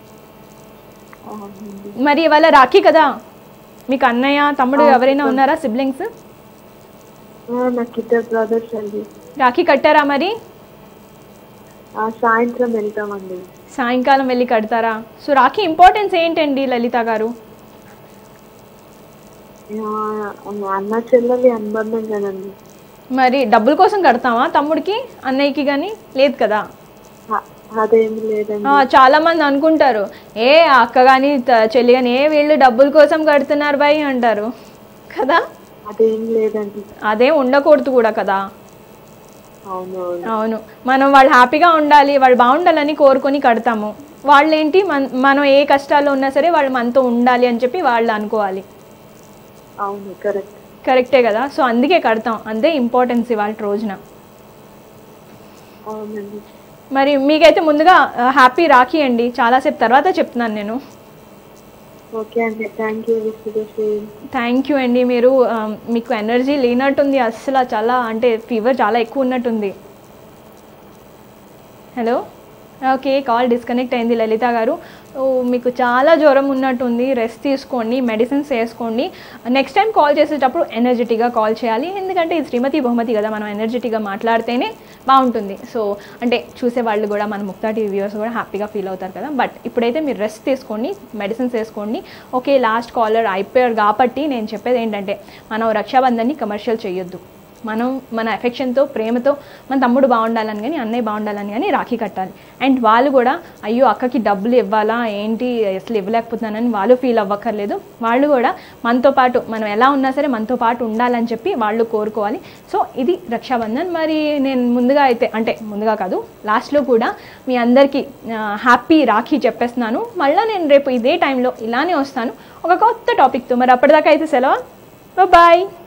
మరి ఇవాళ రాఖీ కదా, మీకు అన్నయ్య తమ్ముడు ఎవరైనా ఉన్నారా సిబ్లింగ్స్? నాకు ఇద్దరు బ్రదర్స్ అండి. రాఖీ కట్టారా మరి? సాయంత్రం వెళ్తామండి. సాయంకాలం వెళ్ళి కడతారా? సో రాఖీ ఇంపార్టెన్స్ ఏంటండి లలిత గారు? అన్న చెల్లెలి అనుబంధం కదండి. మరి డబ్బుల కోసం కడతామా తమ్ముడికి అన్నయ్యకి కానీ? లేదు కదా. అదేమి లేదండి. చాలా మంది అనుకుంటారు, ఏ అక్క కానీ చెల్లి కానీ ఏ వీళ్ళు డబ్బుల కోసం కడుతున్నారు బాయ్ అంటారు కదా. అదేం లేదండి. అదేం ఉండకూడదు కూడా కదా. అవును, మనం వాళ్ళు హ్యాపీగా ఉండాలి, వాళ్ళు బాగుండాలని కోరుకొని కడతాము. వాళ్ళు ఏంటి, మనం ఏ కష్టాల్లో ఉన్నా సరే వాళ్ళు మనతో ఉండాలి అని చెప్పి వాళ్ళు అనుకోవాలి. అవును, కరెక్టే కదా. సో అందుకే కడతాం, అంతే ఇంపార్టెన్స్ ఇవాళ రోజున. అవునండి. మరి మీకైతే ముందుగా హ్యాపీ రాఖీ అండి. చాలాసేపు తర్వాత చెప్తున్నాను నేను. ఓకే అండి, థ్యాంక్ యూ అండి. మీరు మీకు ఎనర్జీ లేనట్టుంది అస్సలు, చాలా అంటే ఫీవర్ చాలా ఎక్కువ ఉన్నట్టుంది. హలో, ఓకే, కాల్ డిస్కనెక్ట్ అయింది లలిత గారు. మీకు చాలా జ్వరం ఉన్నట్టుంది, రెస్ట్ తీసుకోండి, మెడిసిన్స్ వేసుకోండి. నెక్స్ట్ టైం కాల్ చేసేటప్పుడు ఎనర్జెటిక్గా కాల్ చేయాలి, ఎందుకంటే ఇది శ్రీమతి బహుమతి కదా, మనం ఎనర్జెటిక్గా మాట్లాడితేనే బాగుంటుంది. సో అంటే చూసేవాళ్ళు కూడా, మన ముక్తా టీవీ వ్యూవర్స్ కూడా హ్యాపీగా ఫీల్ అవుతారు కదా. బట్ ఇప్పుడైతే మీరు రెస్ట్ తీసుకోండి, మెడిసిన్స్ వేసుకోండి. ఓకే, లాస్ట్ కాలర్ అయిపోయారు కాబట్టి నేను చెప్పేది ఏంటంటే, మనం రక్షాబంధన్ని కమర్షియల్ చేయొద్దు. మనం మన ఎఫెక్షన్తో, ప్రేమతో మన తమ్ముడు బాగుండాలని కానీ, అన్నయ్య బాగుండాలని కానీ రాఖీ కట్టాలి. అండ్ వాళ్ళు కూడా అయ్యో అక్కకి డబ్బులు ఇవ్వాలా ఏంటి, అసలు ఇవ్వలేకపోతున్నానని వాళ్ళు ఫీల్ అవ్వక్కర్లేదు. వాళ్ళు కూడా మనతో పాటు, మనం ఎలా ఉన్నా సరే మనతో పాటు ఉండాలని చెప్పి వాళ్ళు కోరుకోవాలి. సో ఇది రక్షాబంధన్. మరి నేను ముందుగా అయితే, అంటే ముందుగా కాదు, లాస్ట్లో కూడా మీ అందరికీ హ్యాపీ రాఖీ చెప్పేస్తున్నాను. మళ్ళీ నేను రేపు ఇదే టైంలో ఇలానే వస్తాను ఒక కొత్త టాపిక్తో. మరి అప్పటిదాకా అయితే సెలవు, బాయ్.